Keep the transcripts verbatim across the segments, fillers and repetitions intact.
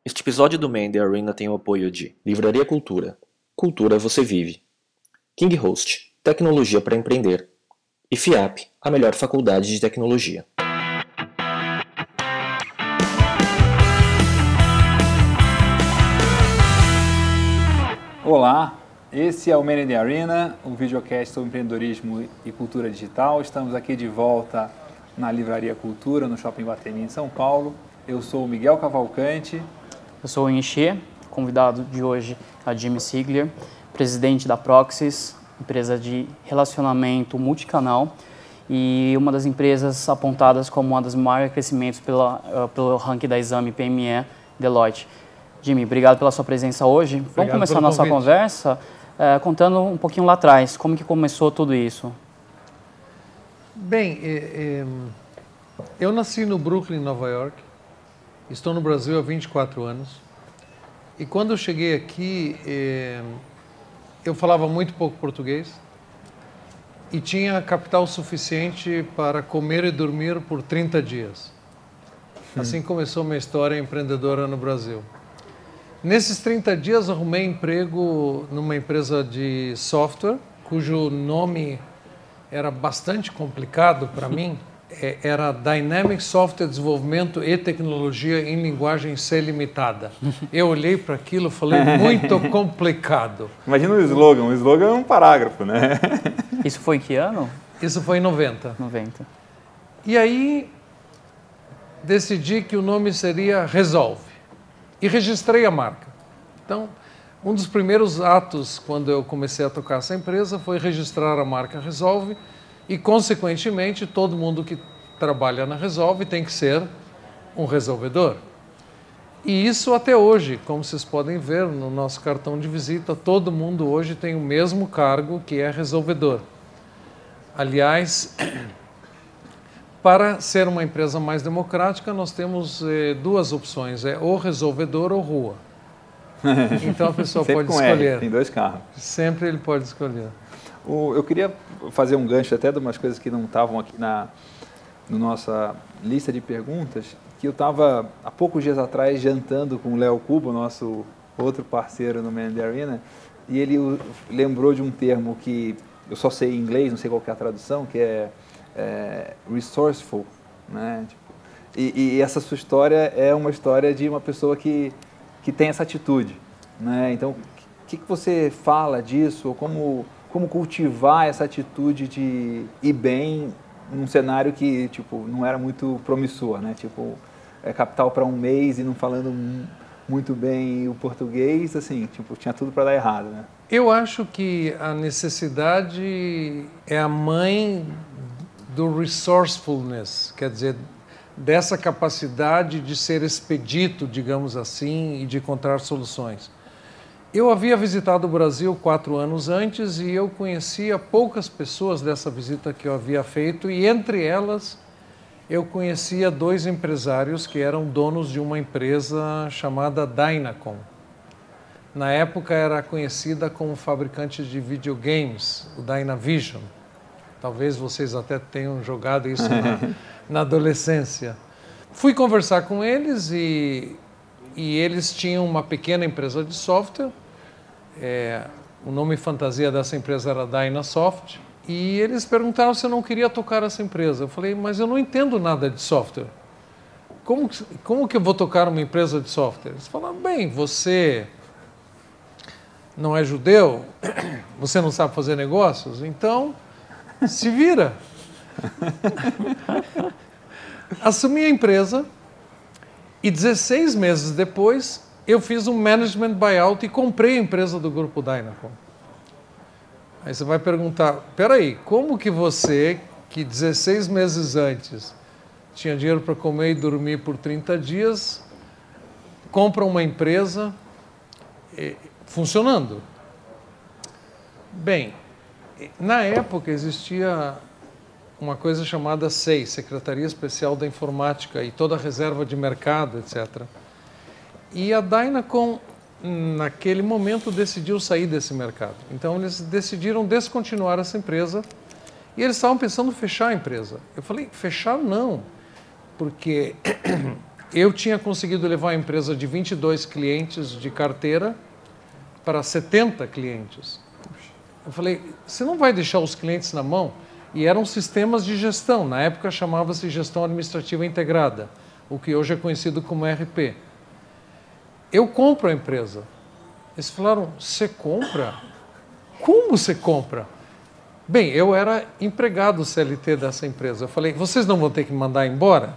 Este episódio do Man in the Arena tem o apoio de Livraria Cultura. Cultura você vive. KingHost, tecnologia para empreender. E FIAP, a melhor faculdade de tecnologia. Olá, esse é o Man in the Arena, um videocast sobre empreendedorismo e cultura digital. Estamos aqui de volta na Livraria Cultura, no Shopping Iguatemi, em São Paulo. Eu sou o Miguel Cavalcante. Eu sou o Inchê, convidado de hoje a Jimmy Sigler, presidente da Proxys, empresa de relacionamento multicanal e uma das empresas apontadas como uma das maiores crescimentos pela, uh, pelo ranking da Exame P M E Deloitte. Jimmy, obrigado pela sua presença hoje. Obrigado. Vamos começar a nossa convite. conversa uh, contando um pouquinho lá atrás, como que começou tudo isso? Bem, é, é, eu nasci no Brooklyn, Nova York. Estou no Brasil há vinte e quatro anos. E quando eu cheguei aqui, eh, eu falava muito pouco português e tinha capital suficiente para comer e dormir por trinta dias. Assim hum. começou minha história empreendedora no Brasil. Nesses trinta dias, arrumei emprego numa empresa de software, cujo nome era bastante complicado para mim. Era Dynamic Software Desenvolvimento e Tecnologia em Linguagem C Limitada. Eu olhei para aquilo e falei, muito complicado. Imagina o slogan, o slogan é um parágrafo, né? Isso foi em que ano? Isso foi em noventa. noventa. E aí, decidi que o nome seria Resolve. E registrei a marca. Então, um dos primeiros atos, quando eu comecei a tocar essa empresa, foi registrar a marca Resolve. E, consequentemente, todo mundo que trabalha na Resolve tem que ser um resolvedor. E isso até hoje, como vocês podem ver no nosso cartão de visita, todo mundo hoje tem o mesmo cargo, que é resolvedor. Aliás, para ser uma empresa mais democrática, nós temos eh, duas opções, é ou resolvedor ou rua. Então a pessoa pode escolher. R, tem dois carros. Sempre ele pode escolher. O, eu queria fazer um gancho até de umas coisas que não estavam aqui na, na nossa lista de perguntas, que eu estava há poucos dias atrás jantando com o Léo Cubo, nosso outro parceiro no Man in the Arena, e ele lembrou de um termo que eu só sei em inglês, não sei qual que é a tradução, que é, é resourceful, né? Tipo, e, e essa sua história é uma história de uma pessoa que, que tem essa atitude, né? Então, o que, que você fala disso, ou como... Como cultivar essa atitude de ir bem num cenário que, tipo, não era muito promissor, né? Tipo, é capital para um mês e não falando muito bem o português, assim, tipo, tinha tudo para dar errado, né? Eu acho que a necessidade é a mãe do resourcefulness, quer dizer, dessa capacidade de ser expedito, digamos assim, e de encontrar soluções. Eu havia visitado o Brasil quatro anos antes e eu conhecia poucas pessoas dessa visita que eu havia feito e entre elas eu conhecia dois empresários que eram donos de uma empresa chamada Dynacon. Na época era conhecida como fabricante de videogames, o Dynavision. Talvez vocês até tenham jogado isso na, na adolescência. Fui conversar com eles e, e eles tinham uma pequena empresa de software. É, o nome fantasia dessa empresa era Dynasoft, e eles perguntaram se eu não queria tocar essa empresa. Eu falei, mas eu não entendo nada de software. Como, como que eu vou tocar uma empresa de software? Eles falaram, bem, você não é judeu, você não sabe fazer negócios, então se vira. Assumi a empresa e dezesseis meses depois eu fiz um management buyout e comprei a empresa do grupo Dynacon. Aí você vai perguntar, peraí, como que você, que dezesseis meses antes tinha dinheiro para comer e dormir por trinta dias, compra uma empresa eh, funcionando? Bem, na época existia uma coisa chamada S E I, Secretaria Especial da Informática, e toda a reserva de mercado, etcétera. E a Dynacon, naquele momento, decidiu sair desse mercado. Então, eles decidiram descontinuar essa empresa e eles estavam pensando em fechar a empresa. Eu falei, fechar não, porque eu tinha conseguido levar a empresa de vinte e dois clientes de carteira para setenta clientes. Eu falei, você não vai deixar os clientes na mão? E eram sistemas de gestão, na época chamava-se Gestão Administrativa Integrada, o que hoje é conhecido como E R P. Eu compro a empresa. Eles falaram, você compra? Como você compra? Bem, eu era empregado C L T dessa empresa. Eu falei, vocês não vão ter que me mandar embora?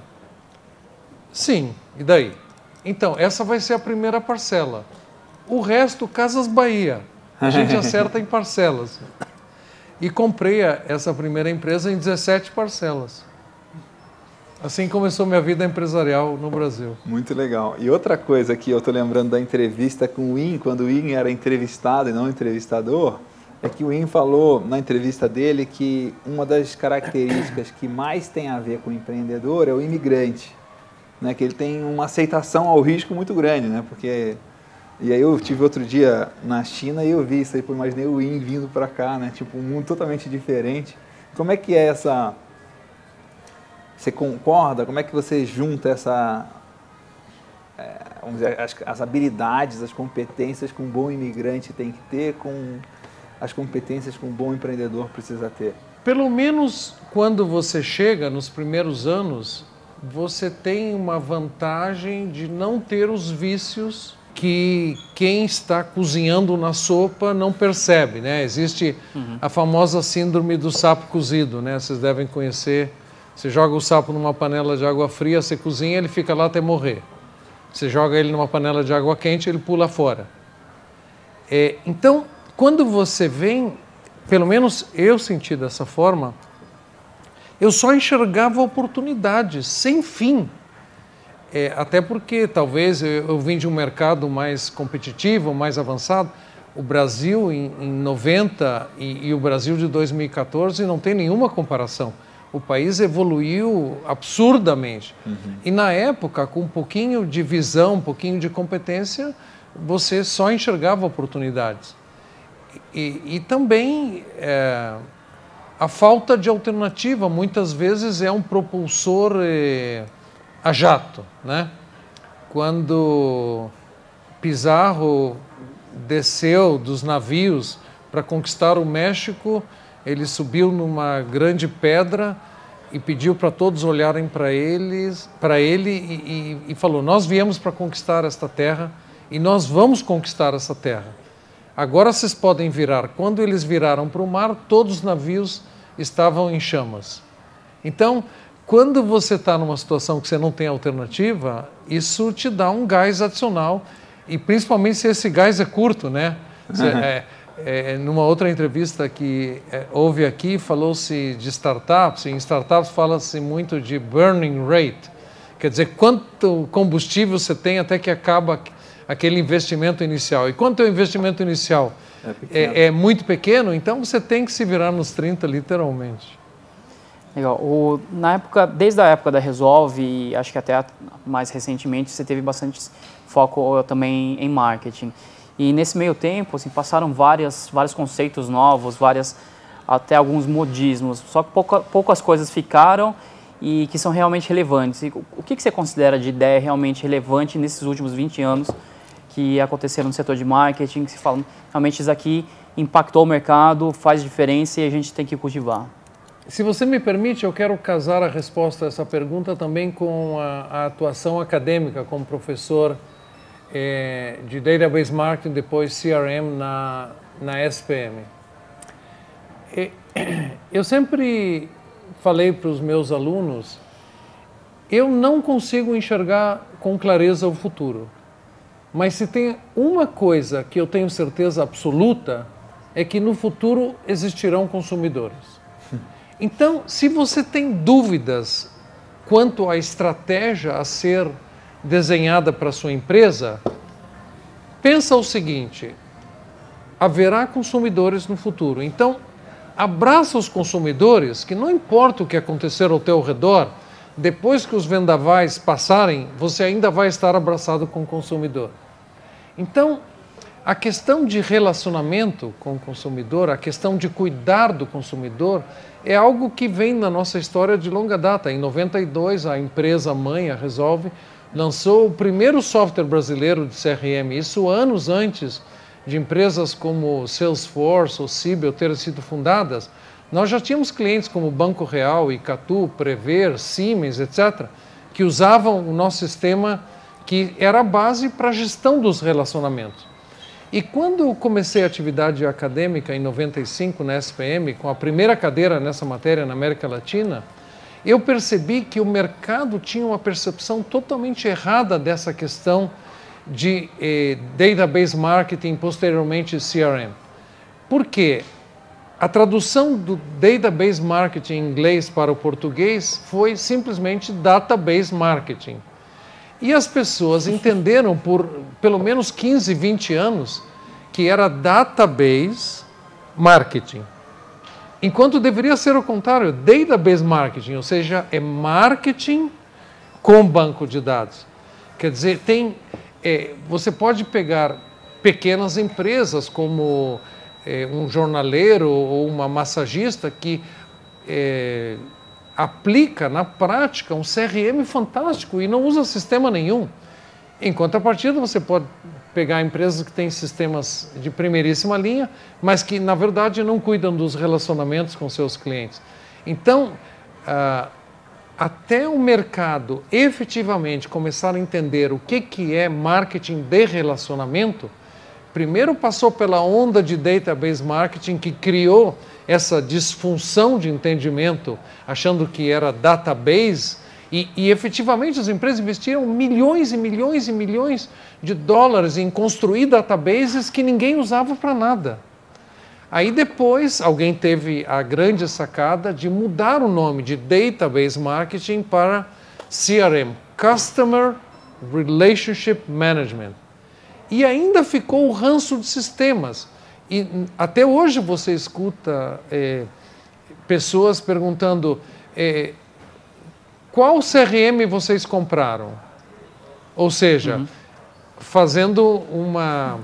Sim, e daí? Então, essa vai ser a primeira parcela. O resto, Casas Bahia. A gente acerta em parcelas. E comprei essa primeira empresa em dezessete parcelas. Assim começou minha vida empresarial no Brasil. Muito legal. E outra coisa que eu estou lembrando da entrevista com o In, quando o In era entrevistado e não entrevistador, é que o In falou na entrevista dele que uma das características que mais tem a ver com o empreendedor é o imigrante, né? Que ele tem uma aceitação ao risco muito grande, né? Porque... E aí eu tive outro dia na China e eu vi isso aí, pô, imaginei o In vindo para cá, né? Tipo, um mundo totalmente diferente. Como é que é essa... Você concorda? Como é que você junta essa... É, vamos dizer, as, as habilidades, as competências que um bom imigrante tem que ter com as competências que um bom empreendedor precisa ter? Pelo menos quando você chega nos primeiros anos, você tem uma vantagem de não ter os vícios que quem está cozinhando na sopa não percebe, né? Existe uhum. a famosa síndrome do sapo cozido, né? Vocês devem conhecer. Você joga o sapo numa panela de água fria, você cozinha, ele fica lá até morrer. Você joga ele numa panela de água quente, ele pula fora. É, então, quando você vem, pelo menos eu senti dessa forma, eu só enxergava oportunidades, sem fim. É, até porque talvez eu, eu vim de um mercado mais competitivo, mais avançado. O Brasil em, em noventa e, e o Brasil de dois mil e quatorze não tem nenhuma comparação. O país evoluiu absurdamente. Uhum. E na época, com um pouquinho de visão, um pouquinho de competência, você só enxergava oportunidades. E, e também é, a falta de alternativa muitas vezes é um propulsor... É, a jato, né? Quando Pizarro desceu dos navios para conquistar o México, ele subiu numa grande pedra e pediu para todos olharem para eles, para ele e, e, e falou: nós viemos para conquistar esta terra e nós vamos conquistar essa terra. Agora vocês podem virar. Quando eles viraram para o mar, todos os navios estavam em chamas. Então, quando você está numa situação que você não tem alternativa, isso te dá um gás adicional, e principalmente se esse gás é curto, né? Você, uhum. é, é, numa outra entrevista que é, houve aqui, falou-se de startups, e em startups fala-se muito de burning rate, quer dizer, quanto combustível você tem até que acaba aquele investimento inicial. E quanto é o investimento inicial? É, é, é muito pequeno, então você tem que se virar nos trinta, literalmente. Legal. O, na época, desde a época da Resolve, e acho que até mais recentemente, você teve bastante foco também em marketing. E nesse meio tempo, assim, passaram várias, vários conceitos novos, várias, até alguns modismos, só que pouca, poucas coisas ficaram e que são realmente relevantes. E o que, que você considera de ideia realmente relevante nesses últimos vinte anos que aconteceram no setor de marketing, que se fala, realmente isso aqui impactou o mercado, faz diferença e a gente tem que cultivar? Se você me permite, eu quero casar a resposta a essa pergunta também com a, a atuação acadêmica como professor é, de Database Marketing, depois C R M na, na S P M. E, eu sempre falei para os meus alunos, eu não consigo enxergar com clareza o futuro, mas se tem uma coisa que eu tenho certeza absoluta, é que no futuro existirão consumidores. Então, se você tem dúvidas quanto à estratégia a ser desenhada para a sua empresa, pensa o seguinte: haverá consumidores no futuro. Então, abraça os consumidores, que não importa o que acontecer ao teu redor, depois que os vendavais passarem, você ainda vai estar abraçado com o consumidor. Então, a questão de relacionamento com o consumidor, a questão de cuidar do consumidor, é algo que vem na nossa história de longa data. Em noventa e dois, a empresa mãe, a Resolve, lançou o primeiro software brasileiro de C R M, isso anos antes de empresas como Salesforce ou Siebel terem sido fundadas. Nós já tínhamos clientes como Banco Real, Icatu, Prever, Siemens, etcétera, que usavam o nosso sistema, que era a base para a gestão dos relacionamentos. E quando comecei a atividade acadêmica em noventa e cinco na S P M, com a primeira cadeira nessa matéria na América Latina, eu percebi que o mercado tinha uma percepção totalmente errada dessa questão de eh, database marketing, posteriormente C R M. Por quê? A tradução do database marketing em inglês para o português foi simplesmente database marketing. E as pessoas entenderam por pelo menos quinze, vinte anos que era database marketing. Enquanto deveria ser o contrário, database marketing, ou seja, é marketing com banco de dados. Quer dizer, tem, é, você pode pegar pequenas empresas como é, um jornaleiro ou uma massagista que é, aplica na prática um C R M fantástico e não usa sistema nenhum. Em contrapartida, você pode pegar empresas que têm sistemas de primeiríssima linha, mas que, na verdade, não cuidam dos relacionamentos com seus clientes. Então, ah, até o mercado efetivamente começar a entender o que, que é marketing de relacionamento, primeiro passou pela onda de database marketing que criou essa disfunção de entendimento, achando que era database, e, e efetivamente as empresas investiram milhões e milhões e milhões de dólares em construir databases que ninguém usava para nada. Aí depois alguém teve a grande sacada de mudar o nome de database marketing para C R M, Customer Relationship Management. E ainda ficou o ranço de sistemas. E até hoje você escuta é, pessoas perguntando é, qual C R M vocês compraram? Ou seja, uhum. fazendo uma...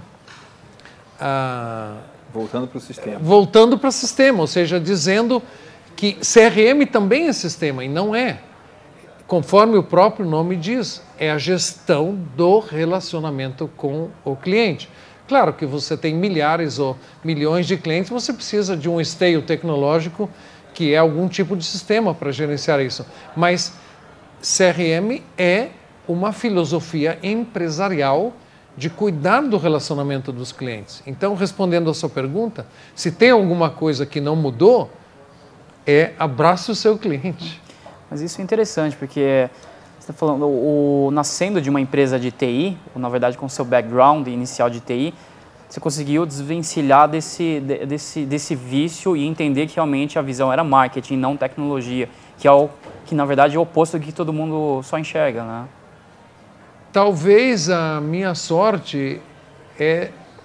Uh, voltando para o sistema. Voltando para o sistema, ou seja, dizendo que C R M também é sistema, e não é. Conforme o próprio nome diz, é a gestão do relacionamento com o cliente. Claro que você tem milhares ou milhões de clientes, você precisa de um esteio tecnológico que é algum tipo de sistema para gerenciar isso. Mas C R M é uma filosofia empresarial de cuidar do relacionamento dos clientes. Então, respondendo a sua pergunta, se tem alguma coisa que não mudou, é abrace o seu cliente. Mas isso é interessante, porque você está falando, o, o, nascendo de uma empresa de T I, ou na verdade com o seu background inicial de T I, você conseguiu desvencilhar desse, desse, desse vício e entender que realmente a visão era marketing, não tecnologia, que, é o, que na verdade é o oposto do que todo mundo só enxerga, né? Talvez a minha sorte é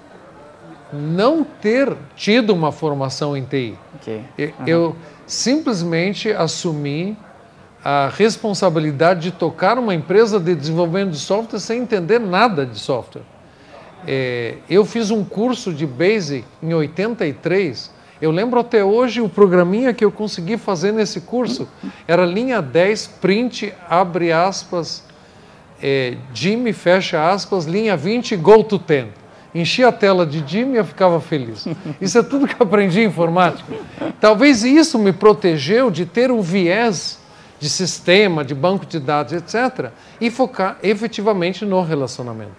não ter tido uma formação em T I. Okay. Uhum. Eu simplesmente assumi a responsabilidade de tocar uma empresa de desenvolvimento de software sem entender nada de software. É, eu fiz um curso de Basic em oitenta e três. Eu lembro até hoje o programinha que eu consegui fazer nesse curso. Era linha dez, print, abre aspas, é, Jimmy, fecha aspas, linha vinte, go to ten. Enchi a tela de Jimmy e eu ficava feliz. Isso é tudo que eu aprendi em informática. Talvez isso me protegeu de ter um viés de sistema, de banco de dados, etcétera, e focar efetivamente no relacionamento.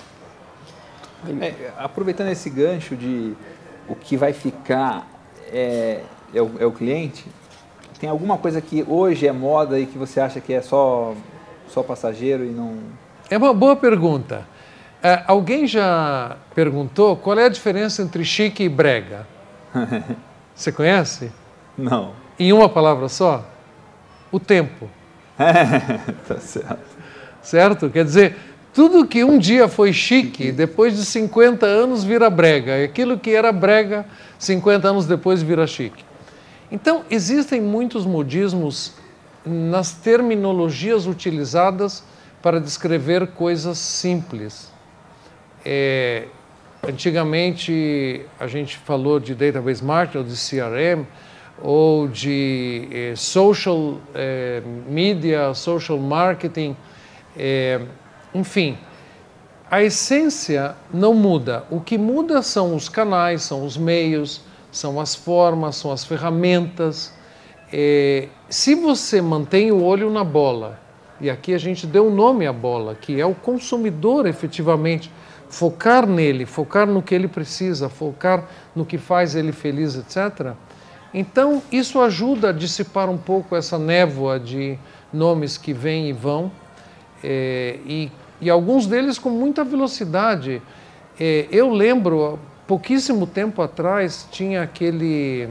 É, aproveitando esse gancho de o que vai ficar é, é, o, é o cliente, tem alguma coisa que hoje é moda e que você acha que é só, só passageiro e não... É uma boa pergunta. É, alguém já perguntou qual é a diferença entre chique e brega? Você conhece? Não. Em uma palavra só? O tempo. Tá certo. Certo? Quer dizer, tudo que um dia foi chique, depois de cinquenta anos vira brega. Aquilo que era brega, cinquenta anos depois vira chique. Então, existem muitos modismos nas terminologias utilizadas para descrever coisas simples. É, antigamente, a gente falou de database marketing ou de C R M, ou de eh, social eh, media, social marketing. É, enfim, a essência não muda. O que muda são os canais, são os meios, são as formas, são as ferramentas. É, se você mantém o olho na bola, e aqui a gente deu um nome à bola, que é o consumidor efetivamente, focar nele, focar no que ele precisa, focar no que faz ele feliz, etcétera. Então, isso ajuda a dissipar um pouco essa névoa de nomes que vêm e vão, é, e, e alguns deles com muita velocidade. É, eu lembro, há pouquíssimo tempo atrás, tinha aquele,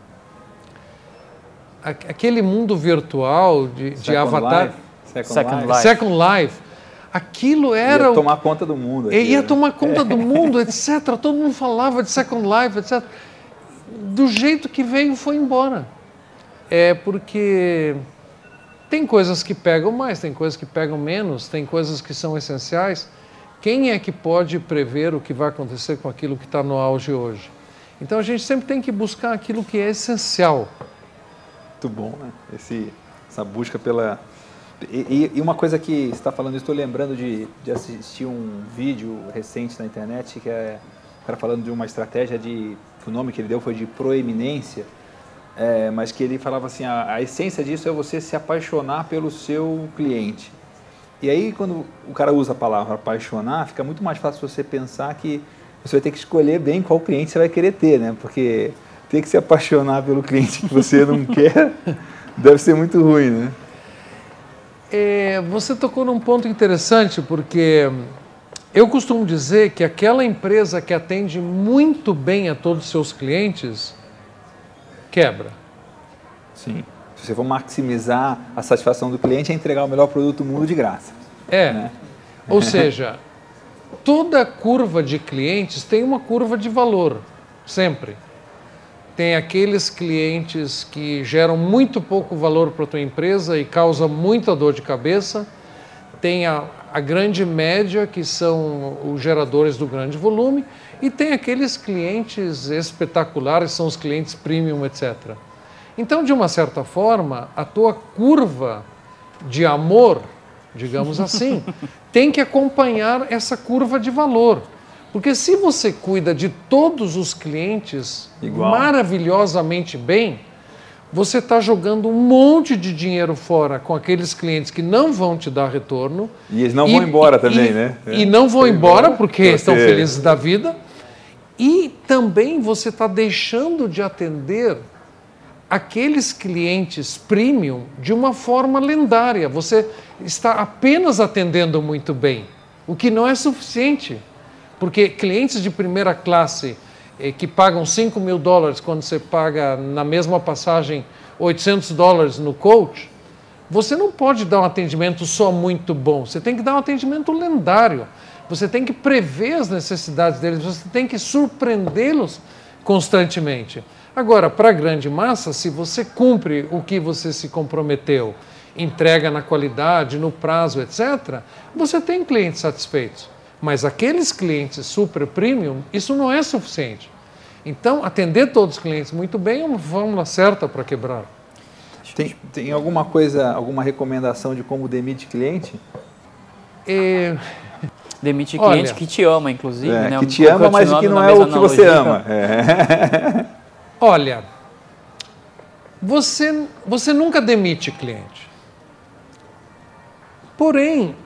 aquele mundo virtual de, de avatar. Life. Second, Second Life. Life. Second Life. Aquilo era... Ia tomar conta do mundo. Aqui, ia né? tomar conta do mundo, etcétera. Todo mundo falava de Second Life, etcétera. Do jeito que veio, foi embora. É porque tem coisas que pegam mais, tem coisas que pegam menos, tem coisas que são essenciais. Quem é que pode prever o que vai acontecer com aquilo que está no auge hoje? Então a gente sempre tem que buscar aquilo que é essencial. Muito bom, né? Esse, essa busca pela... E, e uma coisa que você está falando, estou lembrando de, de assistir um vídeo recente na internet, que é o cara falando de uma estratégia de... O nome que ele deu foi de proeminência, é, mas que ele falava assim, a, a essência disso é você se apaixonar pelo seu cliente. E aí, quando o cara usa a palavra apaixonar, fica muito mais fácil você pensar que você vai ter que escolher bem qual cliente você vai querer ter, né? Porque ter que se apaixonar pelo cliente que você não quer deve ser muito ruim, né? É, você tocou num ponto interessante, porque eu costumo dizer que aquela empresa que atende muito bem a todos os seus clientes, quebra. Sim. Se você for maximizar a satisfação do cliente, é entregar o melhor produto do mundo de graça. É. Né? Ou seja, toda curva de clientes tem uma curva de valor, sempre. Tem aqueles clientes que geram muito pouco valor para a tua empresa e causam muita dor de cabeça. Tem a, a grande média, que são os geradores do grande volume. E tem aqueles clientes espetaculares, são os clientes premium, etcétera. Então, de uma certa forma, a tua curva de amor, digamos assim, tem que acompanhar essa curva de valor. Porque se você cuida de todos os clientes Igual. maravilhosamente bem, você está jogando um monte de dinheiro fora com aqueles clientes que não vão te dar retorno. E eles não vão embora também, e, né? E não vão embora porque você... estão felizes da vida. E também você está deixando de atender aqueles clientes premium de uma forma lendária. Você está apenas atendendo muito bem, o que não é suficiente. Porque clientes de primeira classe eh, que pagam cinco mil dólares quando você paga na mesma passagem oitocentos dólares no coach, você não pode dar um atendimento só muito bom, você tem que dar um atendimento lendário. Você tem que prever as necessidades deles, você tem que surpreendê-los constantemente. Agora, para a grande massa, se você cumpre o que você se comprometeu, entrega na qualidade, no prazo, etcétera, você tem clientes satisfeitos. Mas aqueles clientes super premium, isso não é suficiente. Então, atender todos os clientes muito bem é uma fórmula certa para quebrar. Tem, tem alguma coisa, alguma recomendação de como demite cliente? É... Demite Olha, cliente que te ama, inclusive. É, né? que te ama, mas que não é o que você ama. É. Olha, você, você nunca demite cliente. Porém,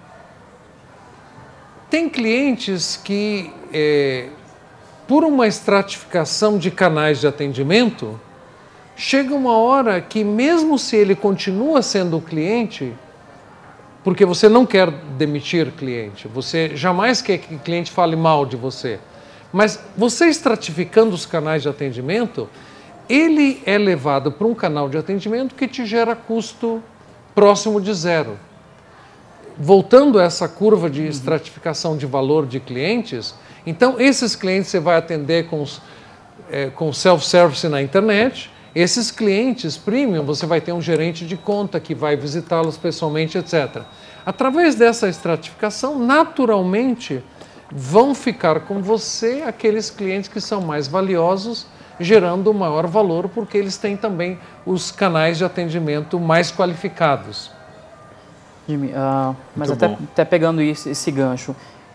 tem clientes que, é, por uma estratificação de canais de atendimento, chega uma hora que, mesmo se ele continua sendo cliente, porque você não quer demitir cliente, você jamais quer que o cliente fale mal de você, mas você estratificando os canais de atendimento, ele é levado para um canal de atendimento que te gera custo próximo de zero. Voltando a essa curva de estratificação de valor de clientes, então esses clientes você vai atender com, é, com self-service na internet, esses clientes premium você vai ter um gerente de conta que vai visitá-los pessoalmente, etcétera. Através dessa estratificação, naturalmente, vão ficar com você aqueles clientes que são mais valiosos, gerando maior valor, porque eles têm também os canais de atendimento mais qualificados. Jimmy, uh, mas até, até pegando isso, esse gancho,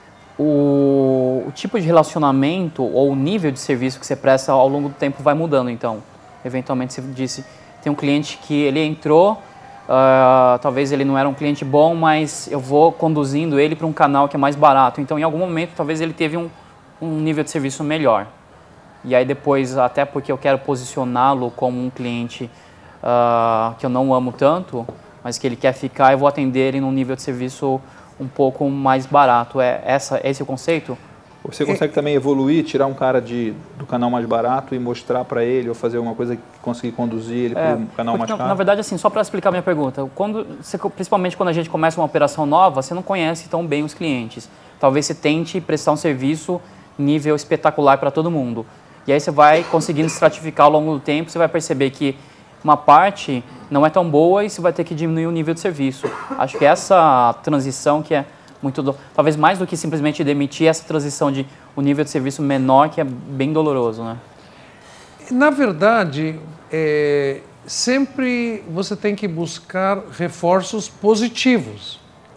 o, o tipo de relacionamento ou o nível de serviço que você presta ao longo do tempo vai mudando, então. Eventualmente, você disse, tem um cliente que ele entrou, uh, talvez ele não era um cliente bom, mas eu vou conduzindo ele para um canal que é mais barato. Então, em algum momento, talvez ele teve um, um nível de serviço melhor. E aí depois, até porque eu quero posicioná-lo como um cliente uh, que eu não amo tanto, mas que ele quer ficar, eu vou atender ele num nível de serviço um pouco mais barato. É essa, esse é o conceito? Você consegue é. também evoluir, tirar um cara de, do canal mais barato e mostrar para ele, ou fazer alguma coisa que conseguir conduzir ele é, para um canal mais na, caro? Na verdade, assim, só para explicar a minha pergunta, quando, você, principalmente quando a gente começa uma operação nova, você não conhece tão bem os clientes. Talvez você tente prestar um serviço nível espetacular para todo mundo. E aí você vai conseguindo estratificar ao longo do tempo, você vai perceber que uma parte não é tão boa e você vai ter que diminuir o nível de serviço. Acho que essa transição que é muito, do... talvez mais do que simplesmente demitir, essa transição de um nível de serviço menor que é bem doloroso, né? Na verdade, é, sempre você tem que buscar reforços positivos.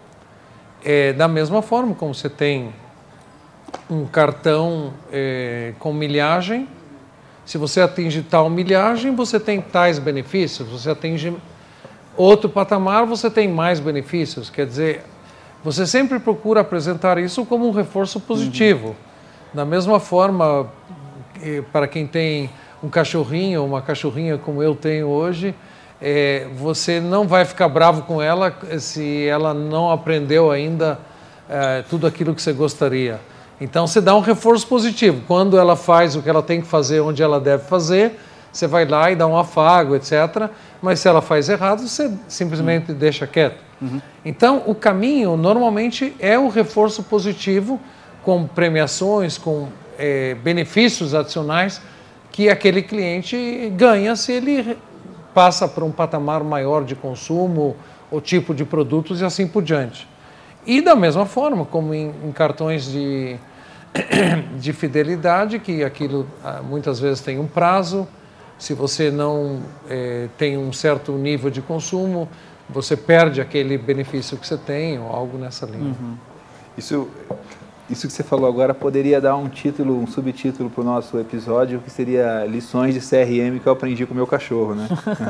É, da mesma forma como você tem um cartão é, com milhagem, se você atinge tal milhagem, você tem tais benefícios. Você atinge outro patamar, você tem mais benefícios. Quer dizer, você sempre procura apresentar isso como um reforço positivo. Uhum. Da mesma forma, para quem tem um cachorrinho ou uma cachorrinha como eu tenho hoje, é, você não vai ficar bravo com ela se ela não aprendeu ainda é, tudo aquilo que você gostaria. Então, você dá um reforço positivo. Quando ela faz o que ela tem que fazer, onde ela deve fazer, você vai lá e dá um afago, etcétera. Mas se ela faz errado, você simplesmente uhum. deixa quieto. Uhum. Então, o caminho, normalmente, é o reforço positivo, com premiações, com é, benefícios adicionais, que aquele cliente ganha se ele passa para um patamar maior de consumo, ou tipo de produtos e assim por diante. E da mesma forma, como em, em cartões de, de fidelidade, que aquilo muitas vezes tem um prazo, se você não é, tem um certo nível de consumo, você perde aquele benefício que você tem, ou algo nessa linha. Uhum. Isso, isso que você falou agora poderia dar um título, um subtítulo para o nosso episódio, que seria Lições de C R M que eu aprendi com o meu cachorro, né?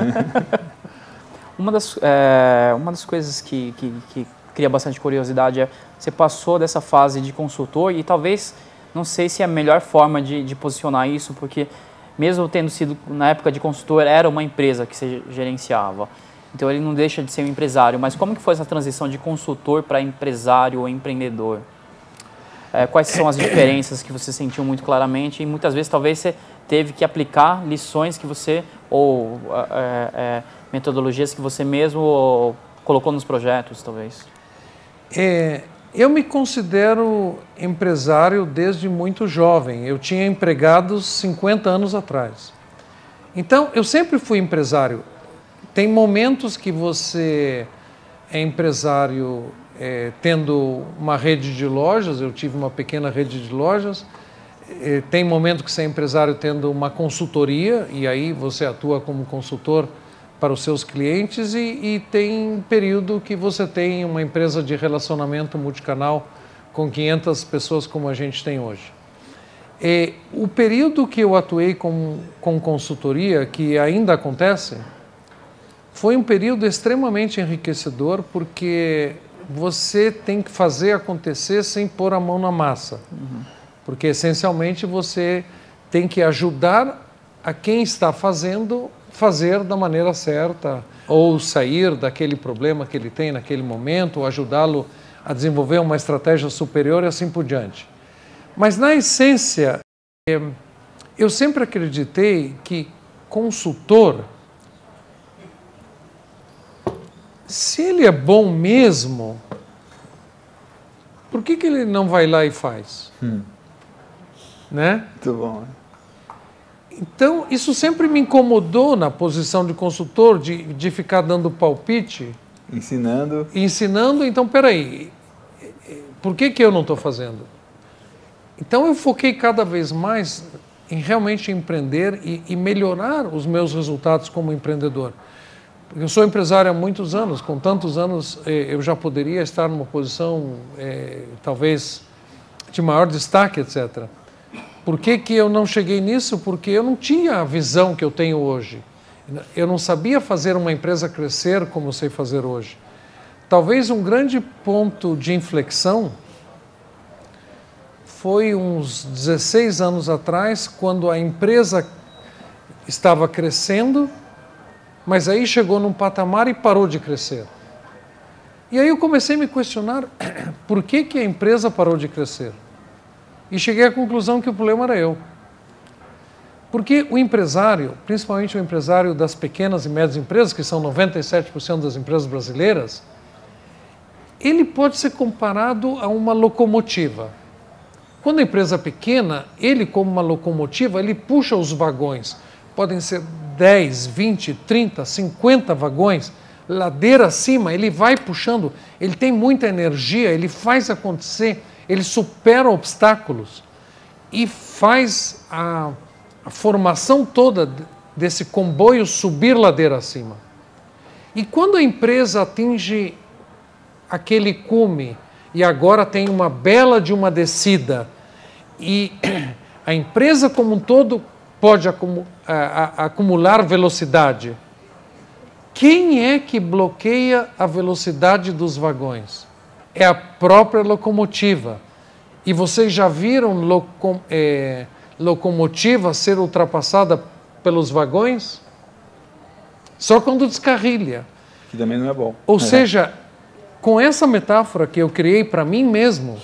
uma, das, é, uma das coisas que, que, que cria bastante curiosidade é, você passou dessa fase de consultor e talvez, não sei se é a melhor forma de, de posicionar isso, porque mesmo tendo sido, na época de consultor, era uma empresa que você gerenciava. Então ele não deixa de ser um empresário, mas como que foi essa transição de consultor para empresário ou empreendedor? É, quais são as diferenças que você sentiu muito claramente e muitas vezes talvez você teve que aplicar lições que você, ou é, é, metodologias que você mesmo ou, colocou nos projetos, talvez? É, eu me considero empresário desde muito jovem. Eu tinha empregados cinquenta anos atrás. Então, eu sempre fui empresário. Tem momentos que você é empresário é, tendo uma rede de lojas, eu tive uma pequena rede de lojas. É, tem momento que você é empresário tendo uma consultoria, e aí você atua como consultor para os seus clientes, e, e tem período que você tem uma empresa de relacionamento multicanal com quinhentas pessoas como a gente tem hoje. E o período que eu atuei com, com consultoria, que ainda acontece, foi um período extremamente enriquecedor, porque você tem que fazer acontecer sem pôr a mão na massa. Uhum. Porque, essencialmente, você tem que ajudar a quem está fazendo fazer da maneira certa, ou sair daquele problema que ele tem naquele momento, ou ajudá-lo a desenvolver uma estratégia superior e assim por diante. Mas, na essência, eu sempre acreditei que consultor, se ele é bom mesmo, por que que ele não vai lá e faz? Hum. Né? Muito bom, né? Então, isso sempre me incomodou na posição de consultor, de, de ficar dando palpite. Ensinando. Ensinando, então, peraí, por que que eu não estou fazendo? Então, eu foquei cada vez mais em realmente empreender e, e melhorar os meus resultados como empreendedor. Eu sou empresário há muitos anos, com tantos anos eu já poderia estar numa posição é, talvez de maior destaque, etcétera. Por que que eu não cheguei nisso? Porque eu não tinha a visão que eu tenho hoje. Eu não sabia fazer uma empresa crescer como eu sei fazer hoje. Talvez um grande ponto de inflexão foi uns dezesseis anos atrás, quando a empresa estava crescendo, mas aí chegou num patamar e parou de crescer. E aí eu comecei a me questionar por que que a empresa parou de crescer. E cheguei à conclusão que o problema era eu. Porque o empresário, principalmente o empresário das pequenas e médias empresas, que são noventa e sete por cento das empresas brasileiras, ele pode ser comparado a uma locomotiva. Quando a empresa é pequena, ele como uma locomotiva, ele puxa os vagões. Podem ser dez, vinte, trinta, cinquenta vagões, ladeira acima, ele vai puxando, ele tem muita energia, ele faz acontecer, ele supera obstáculos e faz a, a formação toda desse comboio subir ladeira acima. E quando a empresa atinge aquele cume e agora tem uma bela de uma descida e a empresa como um todo pode acumu- a, a, acumular velocidade, quem é que bloqueia a velocidade dos vagões? É a própria locomotiva. E vocês já viram loco, é, locomotiva ser ultrapassada pelos vagões? Só quando descarrilha. Que também não é bom. Ou é. seja, com essa metáfora que eu criei para mim mesmo,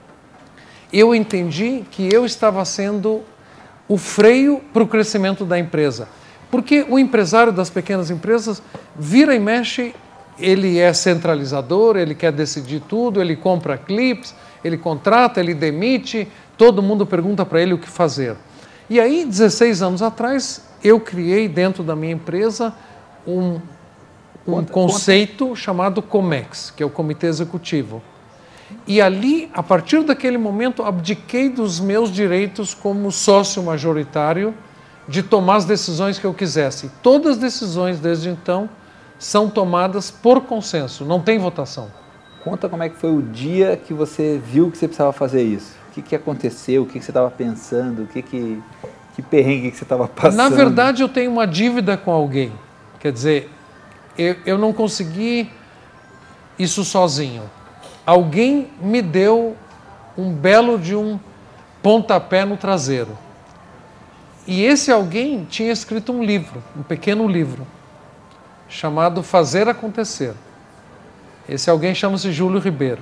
eu entendi que eu estava sendo o freio para o crescimento da empresa. Porque o empresário das pequenas empresas vira e mexe, ele é centralizador, ele quer decidir tudo, ele compra clips, ele contrata, ele demite, todo mundo pergunta para ele o que fazer. E aí, dezesseis anos atrás, eu criei dentro da minha empresa um, um conta, conceito conta. chamado COMEX, que é o Comitê Executivo. E ali, a partir daquele momento, abdiquei dos meus direitos como sócio majoritário de tomar as decisões que eu quisesse. Todas as decisões, desde então, são tomadas por consenso, não tem votação. Conta como é que foi o dia que você viu que você precisava fazer isso. O que, que aconteceu, o que, que você estava pensando, o que, que, que perrengue que você estava passando. Na verdade, eu tenho uma dívida com alguém. Quer dizer, eu, eu não consegui isso sozinho. Alguém me deu um belo de um pontapé no traseiro. E esse alguém tinha escrito um livro, um pequeno livro, chamado Fazer Acontecer. Esse alguém chama-se Júlio Ribeiro.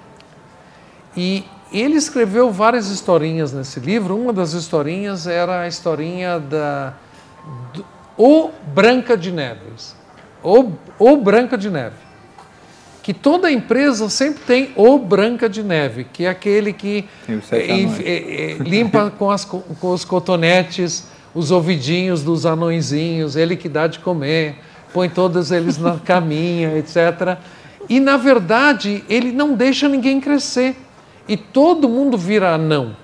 E ele escreveu várias historinhas nesse livro. Uma das historinhas era a historinha da do, O Branca de Neves. O, o Branca de Neve. Que toda empresa sempre tem o Branca de Neve, que é aquele que é, é, é, limpa com, as, com os cotonetes os ouvidinhos dos anõezinhos, ele que dá de comer, põe todos eles na caminha, etcétera. E, na verdade, ele não deixa ninguém crescer. E todo mundo vira anão.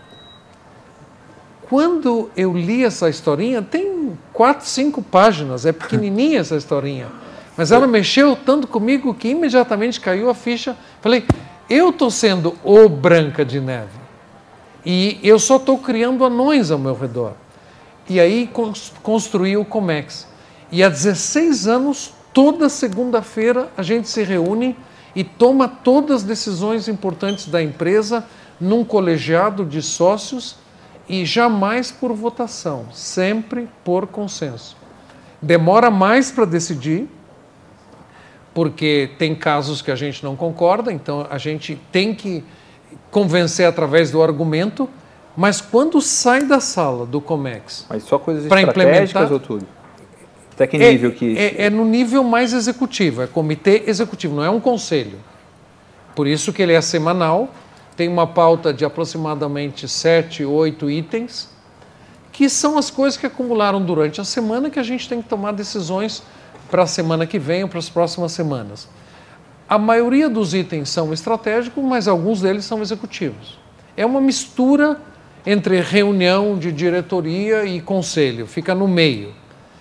Quando eu li essa historinha, tem quatro, cinco páginas, é pequenininha essa historinha. Mas ela mexeu tanto comigo que imediatamente caiu a ficha. Falei, eu estou sendo o Branca de Neve. E eu só estou criando anões ao meu redor. E aí construí o COMEX. E há dezesseis anos, toda segunda-feira, a gente se reúne e toma todas as decisões importantes da empresa num colegiado de sócios e jamais por votação, sempre por consenso. Demora mais para decidir, porque tem casos que a gente não concorda, então a gente tem que convencer através do argumento, mas quando sai da sala do COMEX... Mas só coisas estratégicas ou tudo? Até que nível é, que... É, é no nível mais executivo, é comitê executivo, não é um conselho. Por isso que ele é semanal, tem uma pauta de aproximadamente sete, oito itens, que são as coisas que acumularam durante a semana que a gente tem que tomar decisões para a semana que vem ou para as próximas semanas. A maioria dos itens são estratégicos, mas alguns deles são executivos. É uma mistura entre reunião de diretoria e conselho, fica no meio.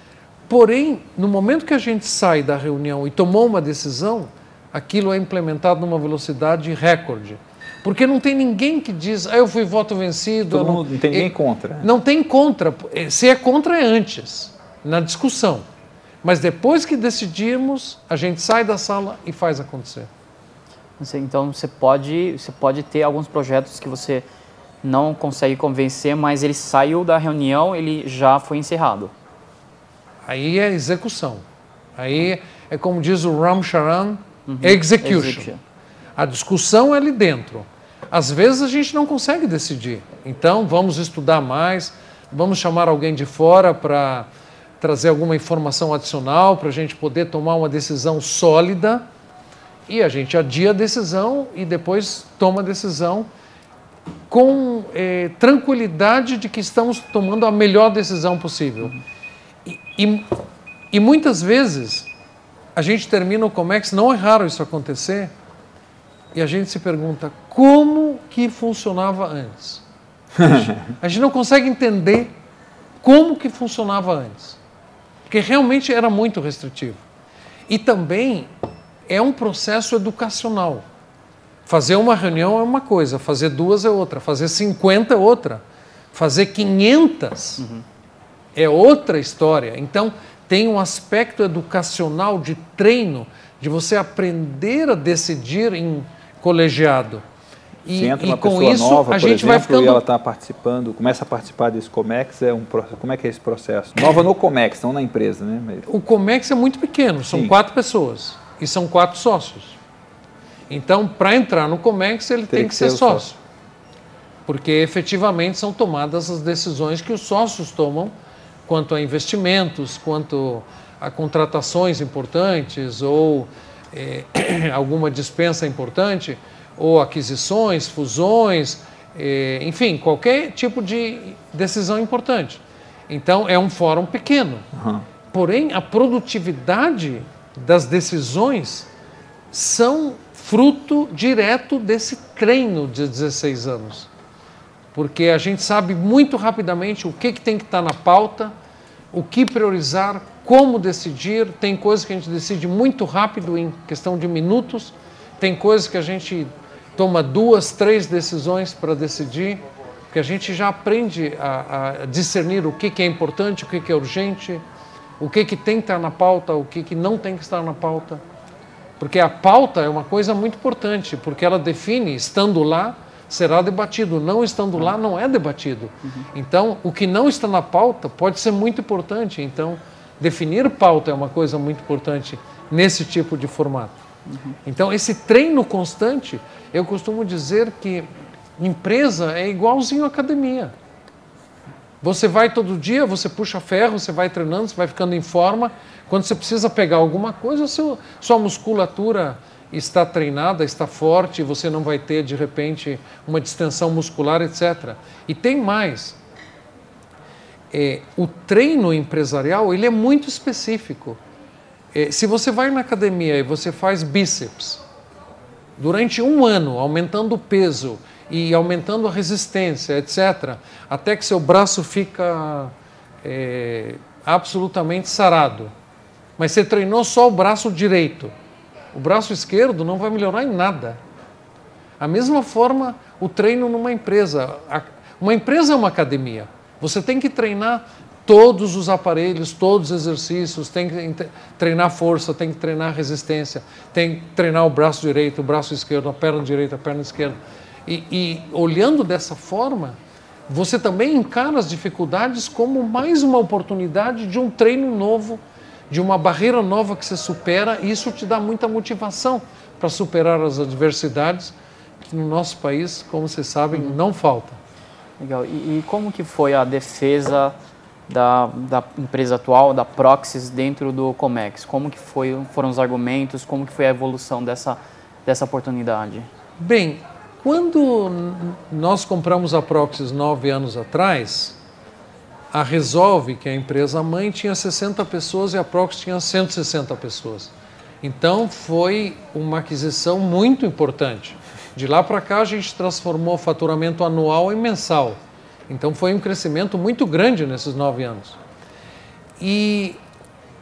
Porém, no momento que a gente sai da reunião e tomou uma decisão, aquilo é implementado numa velocidade recorde. Porque não tem ninguém que diz, ah, eu fui voto vencido. Todo não, mundo, não tem ninguém é, contra. Né? Não tem contra. Se é contra, é antes, na discussão. Mas depois que decidirmos, a gente sai da sala e faz acontecer. Então, você pode, você pode ter alguns projetos que você não consegue convencer, mas ele saiu da reunião, ele já foi encerrado. Aí é execução. Aí é como diz o Ram Charan, uhum. execution. execution. A discussão é ali dentro. Às vezes a gente não consegue decidir. Então, vamos estudar mais, vamos chamar alguém de fora para trazer alguma informação adicional, para a gente poder tomar uma decisão sólida. E a gente adia a decisão e depois toma a decisão com eh, tranquilidade de que estamos tomando a melhor decisão possível. E, e, e muitas vezes a gente termina o Comex, não é raro isso acontecer, e a gente se pergunta como que funcionava antes. A gente não consegue entender como que funcionava antes, porque realmente era muito restritivo. E também é um processo educacional. Fazer uma reunião é uma coisa, fazer duas é outra, fazer cinquenta é outra, fazer quinhentas uhum. é outra história. Então, tem um aspecto educacional de treino, de você aprender a decidir em colegiado. E, Se entra uma e com pessoa isso, nova, a por gente exemplo, vai ficando... e ela está participando, começa a participar desse Comex, é um, como é que é esse processo? Nova no Comex, não na empresa, né? O Comex é muito pequeno, são Sim. quatro pessoas e são quatro sócios. Então, para entrar no Comex, ele tem, tem que, que ser, ser sócio. sócio. Porque, efetivamente, são tomadas as decisões que os sócios tomam quanto a investimentos, quanto a contratações importantes ou eh, alguma dispensa importante, ou aquisições, fusões, eh, enfim, qualquer tipo de decisão importante. Então, é um fórum pequeno. Uhum. Porém, a produtividade das decisões são fruto direto desse treino de dezesseis anos. Porque a gente sabe muito rapidamente o que, que tem que estar na pauta, o que priorizar, como decidir. Tem coisas que a gente decide muito rápido, em questão de minutos. Tem coisas que a gente toma duas, três decisões para decidir, porque a gente já aprende a, a discernir o que, que é importante, o que, que é urgente, o que, que tem que estar na pauta, o que, que não tem que estar na pauta. Porque a pauta é uma coisa muito importante, porque ela define, estando lá, será debatido, não estando lá, não é debatido. Uhum. Então, o que não está na pauta pode ser muito importante. Então, definir pauta é uma coisa muito importante nesse tipo de formato. Uhum. Então, esse treino constante, eu costumo dizer que empresa é igualzinho à academia. Você vai todo dia, você puxa ferro, você vai treinando, você vai ficando em forma. Quando você precisa pegar alguma coisa, seu, sua musculatura está treinada, está forte, você não vai ter, de repente, uma distensão muscular, etcétera. E tem mais. É, o treino empresarial, ele é muito específico. É, se você vai na academia e você faz bíceps, durante um ano, aumentando o peso e aumentando a resistência, etcétera, até que seu braço fica é, absolutamente sarado. Mas você treinou só o braço direito. O braço esquerdo não vai melhorar em nada. A mesma forma, o treino numa empresa. Uma empresa é uma academia. Você tem que treinar todos os aparelhos, todos os exercícios, tem que treinar força, tem que treinar resistência, tem que treinar o braço direito, o braço esquerdo, a perna direita, a perna esquerda. E, e olhando dessa forma, você também encara as dificuldades como mais uma oportunidade de um treino novo, de uma barreira nova que você supera, e isso te dá muita motivação para superar as adversidades que no nosso país, como vocês sabem, uhum. não faltam. Legal. E, e como que foi a defesa da, da empresa atual, da Proxys, dentro do Comex? Como que foi, foram os argumentos, como que foi a evolução dessa, dessa oportunidade? Bem, quando nós compramos a Proxys nove anos atrás, a Resolve, que é a empresa mãe, tinha sessenta pessoas e a Proxys tinha cento e sessenta pessoas. Então, foi uma aquisição muito importante. De lá para cá, a gente transformou o faturamento anual em mensal. Então, foi um crescimento muito grande nesses nove anos. E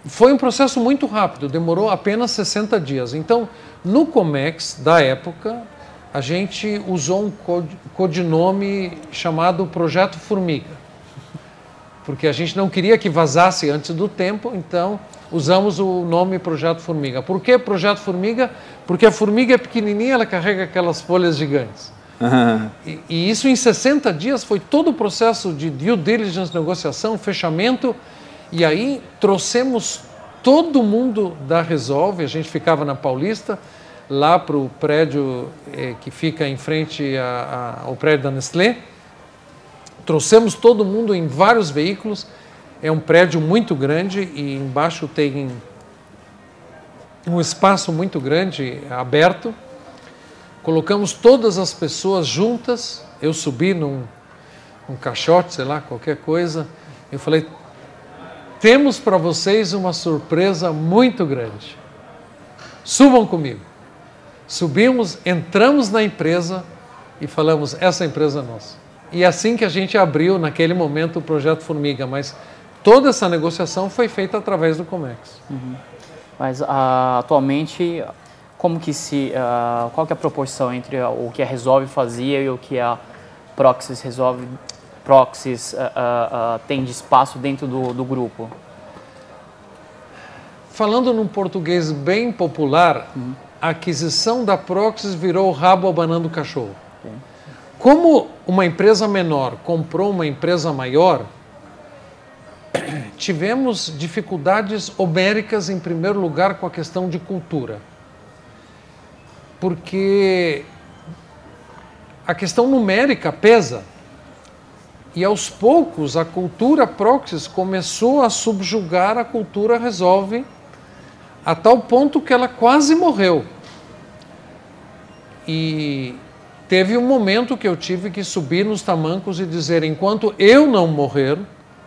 foi um processo muito rápido, demorou apenas sessenta dias. Então, no Comex da época, a gente usou um codinome chamado Projeto Formiga, porque a gente não queria que vazasse antes do tempo, então usamos o nome Projeto Formiga. Por que Projeto Formiga? Porque a formiga é pequenininha, ela carrega aquelas folhas gigantes. Uhum. E, e isso em sessenta dias foi todo o processo de due diligence, negociação, fechamento, e aí trouxemos todo mundo da Resolve, a gente ficava na Paulista, lá para o prédio eh, que fica em frente a, a, ao prédio da Nestlé. Trouxemos todo mundo em vários veículos, é um prédio muito grande e embaixo tem um espaço muito grande, aberto. Colocamos todas as pessoas juntas, eu subi num, num caixote, sei lá, qualquer coisa, eu falei, temos para vocês uma surpresa muito grande. Subam comigo. Subimos, entramos na empresa e falamos, essa empresa é nossa. E assim que a gente abriu, naquele momento, o Projeto Formiga, mas toda essa negociação foi feita através do Comex. Uhum. Mas uh, atualmente, como que se, uh, qual que é a proporção entre o que a Resolve fazia e o que a Proxys Resolve, Proxys uh, uh, uh, tem de espaço dentro do, do grupo? Falando num português bem popular, uhum. a aquisição da Proxys virou o rabo abanando o cachorro. Okay. Como uma empresa menor comprou uma empresa maior, tivemos dificuldades homéricas, em primeiro lugar, com a questão de cultura. Porque a questão numérica pesa. E aos poucos a cultura Proxys começou a subjugar a cultura Resolve, a tal ponto que ela quase morreu. E teve um momento que eu tive que subir nos tamancos e dizer, enquanto eu não morrer,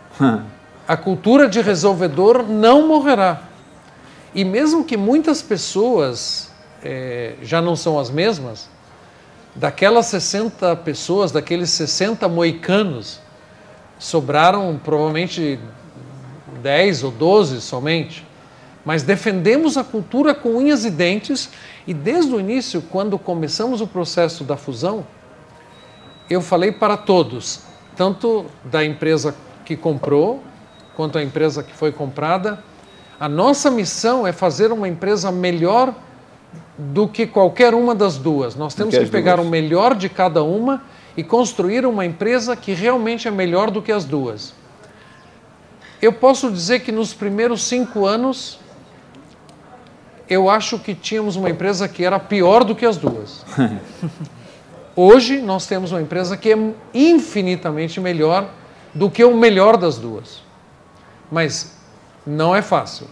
a cultura de resolvedor não morrerá. E mesmo que muitas pessoas é, já não são as mesmas, daquelas sessenta pessoas, daqueles sessenta moicanos, sobraram provavelmente dez ou doze somente. Mas defendemos a cultura com unhas e dentes e desde o início, quando começamos o processo da fusão, eu falei para todos, tanto da empresa que comprou, quanto a empresa que foi comprada, a nossa missão é fazer uma empresa melhor do que qualquer uma das duas. Nós temos que pegar o melhor de cada uma e construir uma empresa que realmente é melhor do que as duas. Eu posso dizer que nos primeiros cinco anos, eu acho que tínhamos uma empresa que era pior do que as duas. Hoje, nós temos uma empresa que é infinitamente melhor do que o melhor das duas. Mas não é fácil.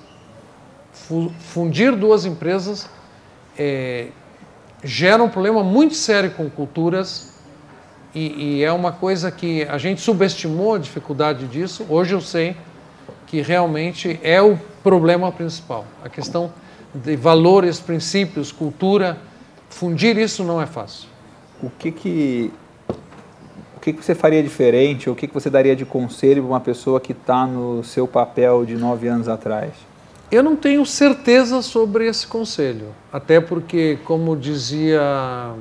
Fundir duas empresas é, gera um problema muito sério com culturas e, e é uma coisa que a gente subestimou a dificuldade disso. Hoje eu sei que realmente é o problema principal. A questão de valores, princípios, cultura, fundir isso não é fácil. O que que, o que que você faria diferente, ou o que que você daria de conselho para uma pessoa que está no seu papel de nove anos atrás? Eu não tenho certeza sobre esse conselho, até porque, como dizia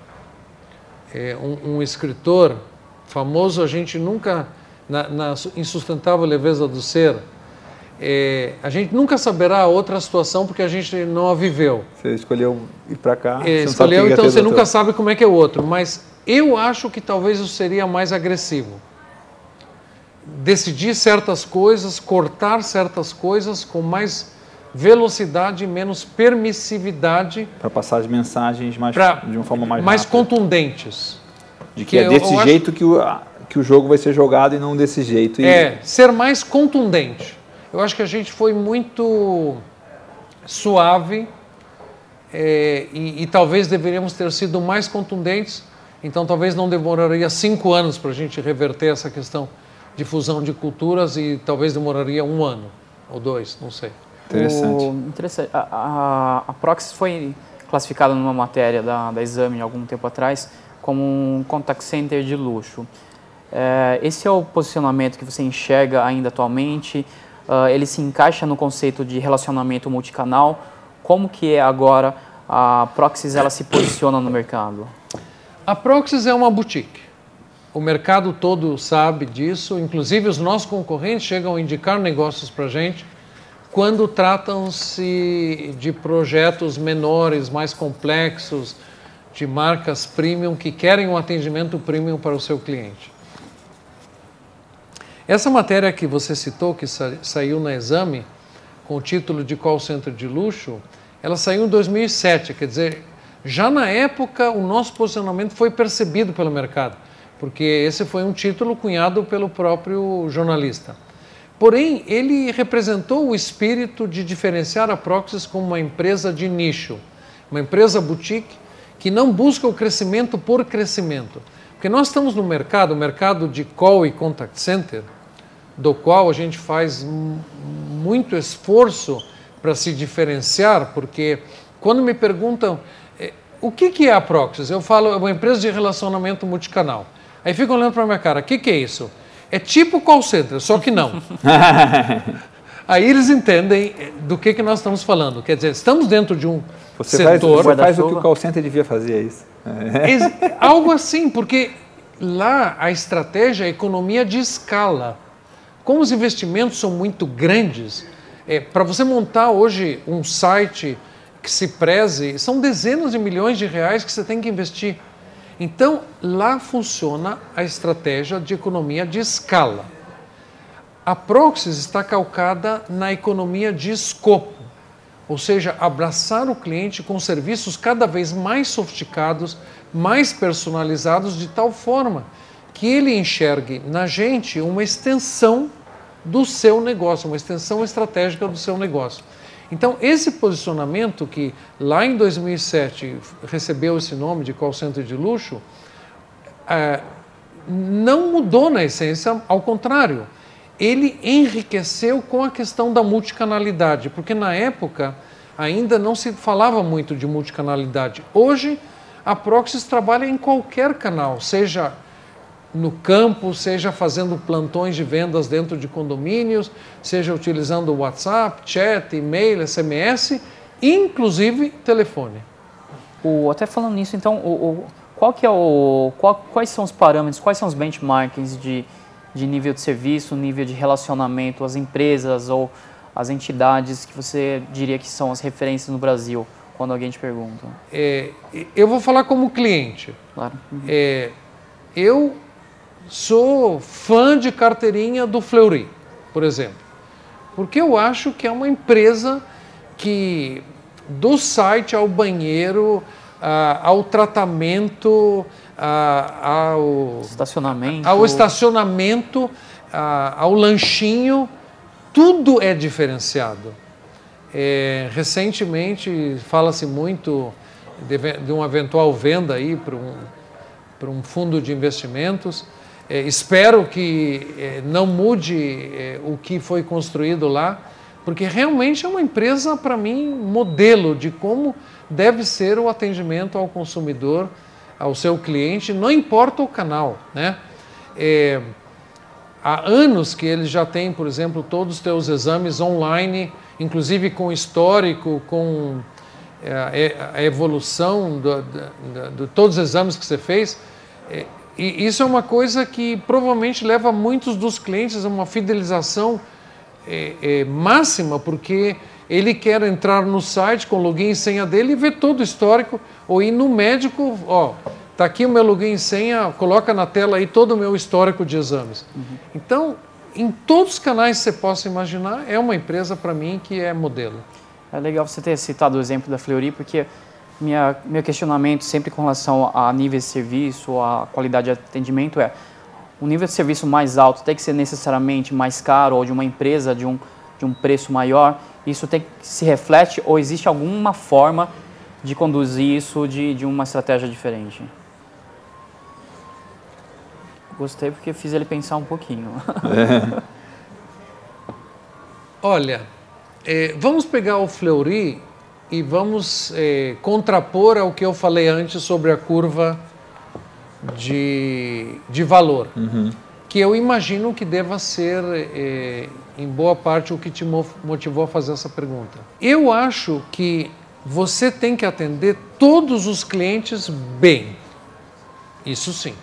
é, um, um escritor famoso, a gente nunca, na, na insustentável leveza do ser, É, a gente nunca saberá a outra situação porque a gente não a viveu. Você escolheu ir para cá, é, você escolheu, então você nunca sabe como é que é o outro. Mas eu acho que talvez eu seria mais agressivo. Decidir certas coisas, cortar certas coisas com mais velocidade e menos permissividade. Para passar as mensagens mais, de uma forma mais mais rápida. contundentes. De que, que é desse eu, jeito eu que, o, que o jogo vai ser jogado e não desse jeito. E... É, ser mais contundente. Eu acho que a gente foi muito suave é, e, e talvez deveríamos ter sido mais contundentes, então talvez não demoraria cinco anos para a gente reverter essa questão de fusão de culturas e talvez demoraria um ano ou dois, não sei. Interessante. O, interessante. A, a, a Proxys foi classificada numa matéria da, da Exame algum tempo atrás como um contact center de luxo. É, esse é o posicionamento que você enxerga ainda atualmente? uh, ele se encaixa no conceito de relacionamento multicanal? Como que é agora a Proxys ela se posiciona no mercado? A Proxys é uma boutique. O mercado todo sabe disso, inclusive os nossos concorrentes chegam a indicar negócios para a gente quando tratam-se de projetos menores, mais complexos, de marcas premium que querem um atendimento premium para o seu cliente. Essa matéria que você citou, que sa saiu na Exame, com o título de Call Center de Luxo, ela saiu em dois mil e sete, quer dizer, já na época o nosso posicionamento foi percebido pelo mercado, porque esse foi um título cunhado pelo próprio jornalista. Porém, ele representou o espírito de diferenciar a Proxys como uma empresa de nicho, uma empresa boutique que não busca o crescimento por crescimento. Porque nós estamos no mercado, o mercado de call e contact center, do qual a gente faz muito esforço para se diferenciar, porque quando me perguntam o que, que é a Proxys, eu falo, é uma empresa de relacionamento multicanal. Aí ficam olhando para a minha cara, o que, que é isso? É tipo call center, só que não. Aí eles entendem do que, que nós estamos falando. Quer dizer, estamos dentro de um você setor... Faz, você faz o que o call center devia fazer, é isso? É. Algo assim, porque lá a estratégia é a economia de escala. Como os investimentos são muito grandes, é, para você montar hoje um site que se preze, são dezenas de milhões de reais que você tem que investir. Então, lá funciona a estratégia de economia de escala. A Proxys está calcada na economia de escopo, ou seja, abraçar o cliente com serviços cada vez mais sofisticados, mais personalizados, de tal forma que ele enxergue na gente uma extensão do seu negócio, uma extensão estratégica do seu negócio. Então, esse posicionamento que lá em dois mil e sete recebeu esse nome de call center de luxo, é, não mudou na essência, ao contrário, ele enriqueceu com a questão da multicanalidade, porque na época ainda não se falava muito de multicanalidade. Hoje, a Proxys trabalha em qualquer canal, seja no campo, seja fazendo plantões de vendas dentro de condomínios, seja utilizando o WhatsApp, chat, e-mail, S M S, inclusive telefone. O, até falando nisso, então, o, o, qual que é o, qual, quais são os parâmetros, quais são os benchmarkings de, de nível de serviço, nível de relacionamento, as empresas ou as entidades que você diria que são as referências no Brasil, quando alguém te pergunta? É, eu vou falar como cliente. Claro. Uhum. É, eu sou fã de carteirinha do Fleury, por exemplo, porque eu acho que é uma empresa que, do site ao banheiro, ah, ao tratamento, ah, ao estacionamento, ao, estacionamento ah, ao lanchinho, tudo é diferenciado. É, recentemente fala-se muito de, de uma eventual venda aí para um, para um fundo de investimentos. É, espero que é, não mude é, o que foi construído lá, porque realmente é uma empresa, para mim, modelo de como deve ser o atendimento ao consumidor, ao seu cliente, não importa o canal, né? É, há anos que eles já têm, por exemplo, todos os teus exames online, inclusive com histórico, com é, a evolução de todos os exames que você fez. É, E isso é uma coisa que provavelmente leva muitos dos clientes a uma fidelização é, é, máxima, porque ele quer entrar no site com o login e senha dele e ver todo o histórico, ou ir no médico, ó, tá aqui o meu login e senha, coloca na tela aí todo o meu histórico de exames. Uhum. Então, em todos os canais que você possa imaginar, é uma empresa para mim que é modelo. É legal você ter citado o exemplo da Fleury, porque Minha, meu questionamento sempre com relação a nível de serviço, a qualidade de atendimento é: o nível de serviço mais alto tem que ser necessariamente mais caro ou de uma empresa de um, de um preço maior? Isso tem que se reflete ou existe alguma forma de conduzir isso de, de uma estratégia diferente? Gostei porque fiz ele pensar um pouquinho. É. Olha, é, vamos pegar o Fleury e vamos é, contrapor ao que eu falei antes sobre a curva de, de valor. Uhum. que eu imagino que deva ser, eh, em boa parte, o que te motivou a fazer essa pergunta. Eu acho que você tem que atender todos os clientes bem. Isso sim.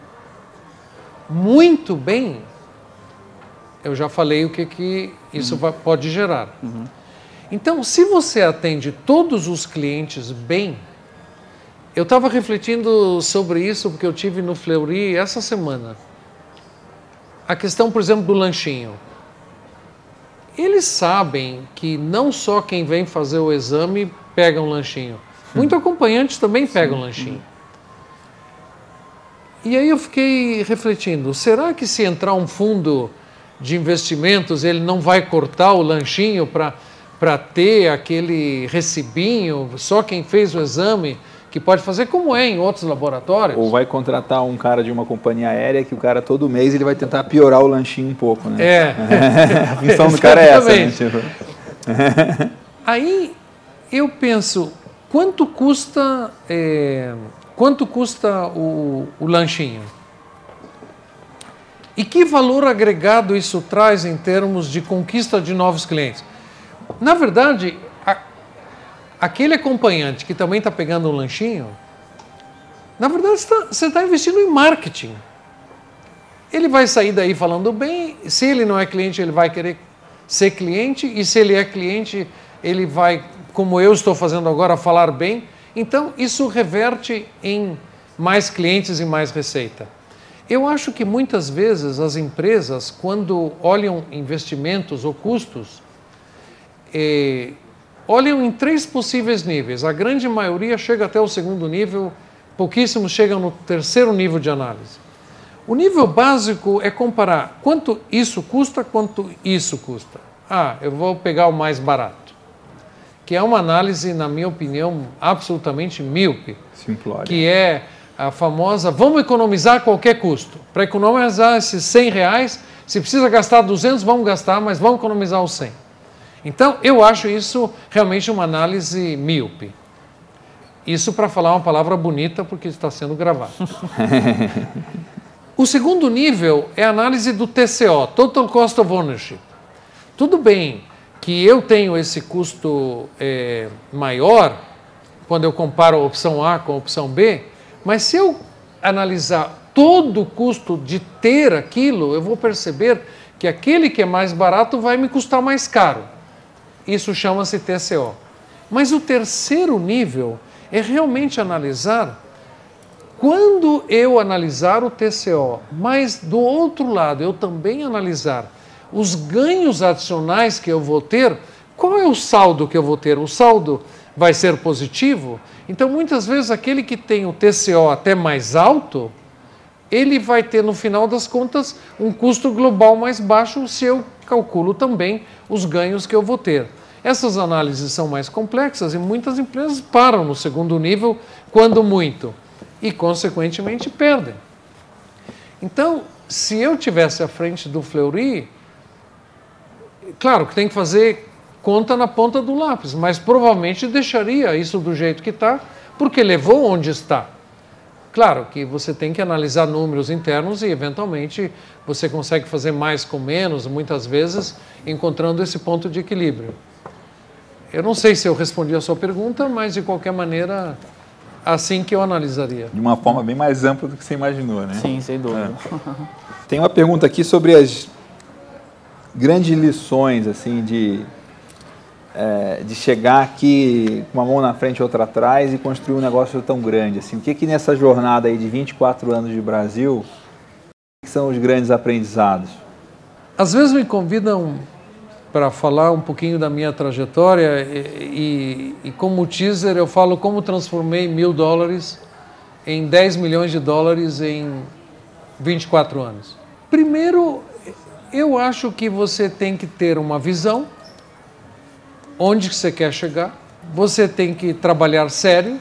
Muito bem, eu já falei o que, que isso uhum. vai, pode gerar. Uhum. Então, se você atende todos os clientes bem, eu estava refletindo sobre isso porque eu tive no Fleury essa semana. A questão, por exemplo, do lanchinho. Eles sabem que não só quem vem fazer o exame pega um lanchinho. Muito acompanhantes também pegam um lanchinho. E aí eu fiquei refletindo, será que se entrar um fundo de investimentos, ele não vai cortar o lanchinho para para ter aquele recibinho, só quem fez o exame, que pode fazer como é em outros laboratórios? Ou vai contratar um cara de uma companhia aérea que o cara todo mês ele vai tentar piorar o lanchinho um pouco, né? É. A função do cara é essa, né? Tipo... Aí eu penso, quanto custa, é, quanto custa o, o lanchinho? E que valor agregado isso traz em termos de conquista de novos clientes? Na verdade, a, aquele acompanhante que também está pegando um lanchinho, na verdade você está investindo em marketing. Ele vai sair daí falando bem, se ele não é cliente, ele vai querer ser cliente, e se ele é cliente, ele vai, como eu estou fazendo agora, falar bem. Então, isso reverte em mais clientes e mais receita. Eu acho que muitas vezes as empresas, quando olham investimentos ou custos, eh, olham em três possíveis níveis. A grande maioria chega até o segundo nível, pouquíssimos chegam no terceiro nível de análise. O nível básico é comparar quanto isso custa, quanto isso custa. Ah, eu vou pegar o mais barato. Que é uma análise, na minha opinião, absolutamente míope. Simplória. Que é a famosa, vamos economizar a qualquer custo. Para economizar esses cem reais, se precisa gastar duzentos, vamos gastar, mas vamos economizar os cem. Então, eu acho isso realmente uma análise míope. Isso para falar uma palavra bonita, porque está sendo gravado. O segundo nível é a análise do T C O, Total Cost of Ownership. Tudo bem que eu tenho esse custo é, maior quando eu comparo a opção A com a opção B, mas se eu analisar todo o custo de ter aquilo, eu vou perceber que aquele que é mais barato vai me custar mais caro. Isso chama-se T C O. Mas o terceiro nível é realmente analisar, quando eu analisar o T C O, mas do outro lado eu também analisar os ganhos adicionais que eu vou ter, qual é o saldo que eu vou ter? O saldo vai ser positivo? Então, muitas vezes, aquele que tem o T C O até mais alto, ele vai ter, no final das contas, um custo global mais baixo se eu calculo também os ganhos que eu vou ter. Essas análises são mais complexas e muitas empresas param no segundo nível, quando muito, e, consequentemente, perdem. Então, se eu tivesse à frente do Fleury, claro que tem que fazer conta na ponta do lápis, mas provavelmente deixaria isso do jeito que está, porque levou onde está. Claro que você tem que analisar números internos e, eventualmente, você consegue fazer mais com menos, muitas vezes, encontrando esse ponto de equilíbrio. Eu não sei se eu respondi a sua pergunta, mas, de qualquer maneira, assim que eu analisaria. De uma forma bem mais ampla do que você imaginou, né? Sim, sem dúvida. É. Tem uma pergunta aqui sobre as grandes lições, assim, de, é, de chegar aqui com uma mão na frente e outra atrás e construir um negócio tão grande, assim. O que que nessa jornada aí de vinte e quatro anos de Brasil, que são os grandes aprendizados? Às vezes me convidam para falar um pouquinho da minha trajetória e, e, e como teaser eu falo como transformei mil dólares em dez milhões de dólares em vinte e quatro anos. Primeiro, eu acho que você tem que ter uma visão, onde você quer chegar, você tem que trabalhar sério.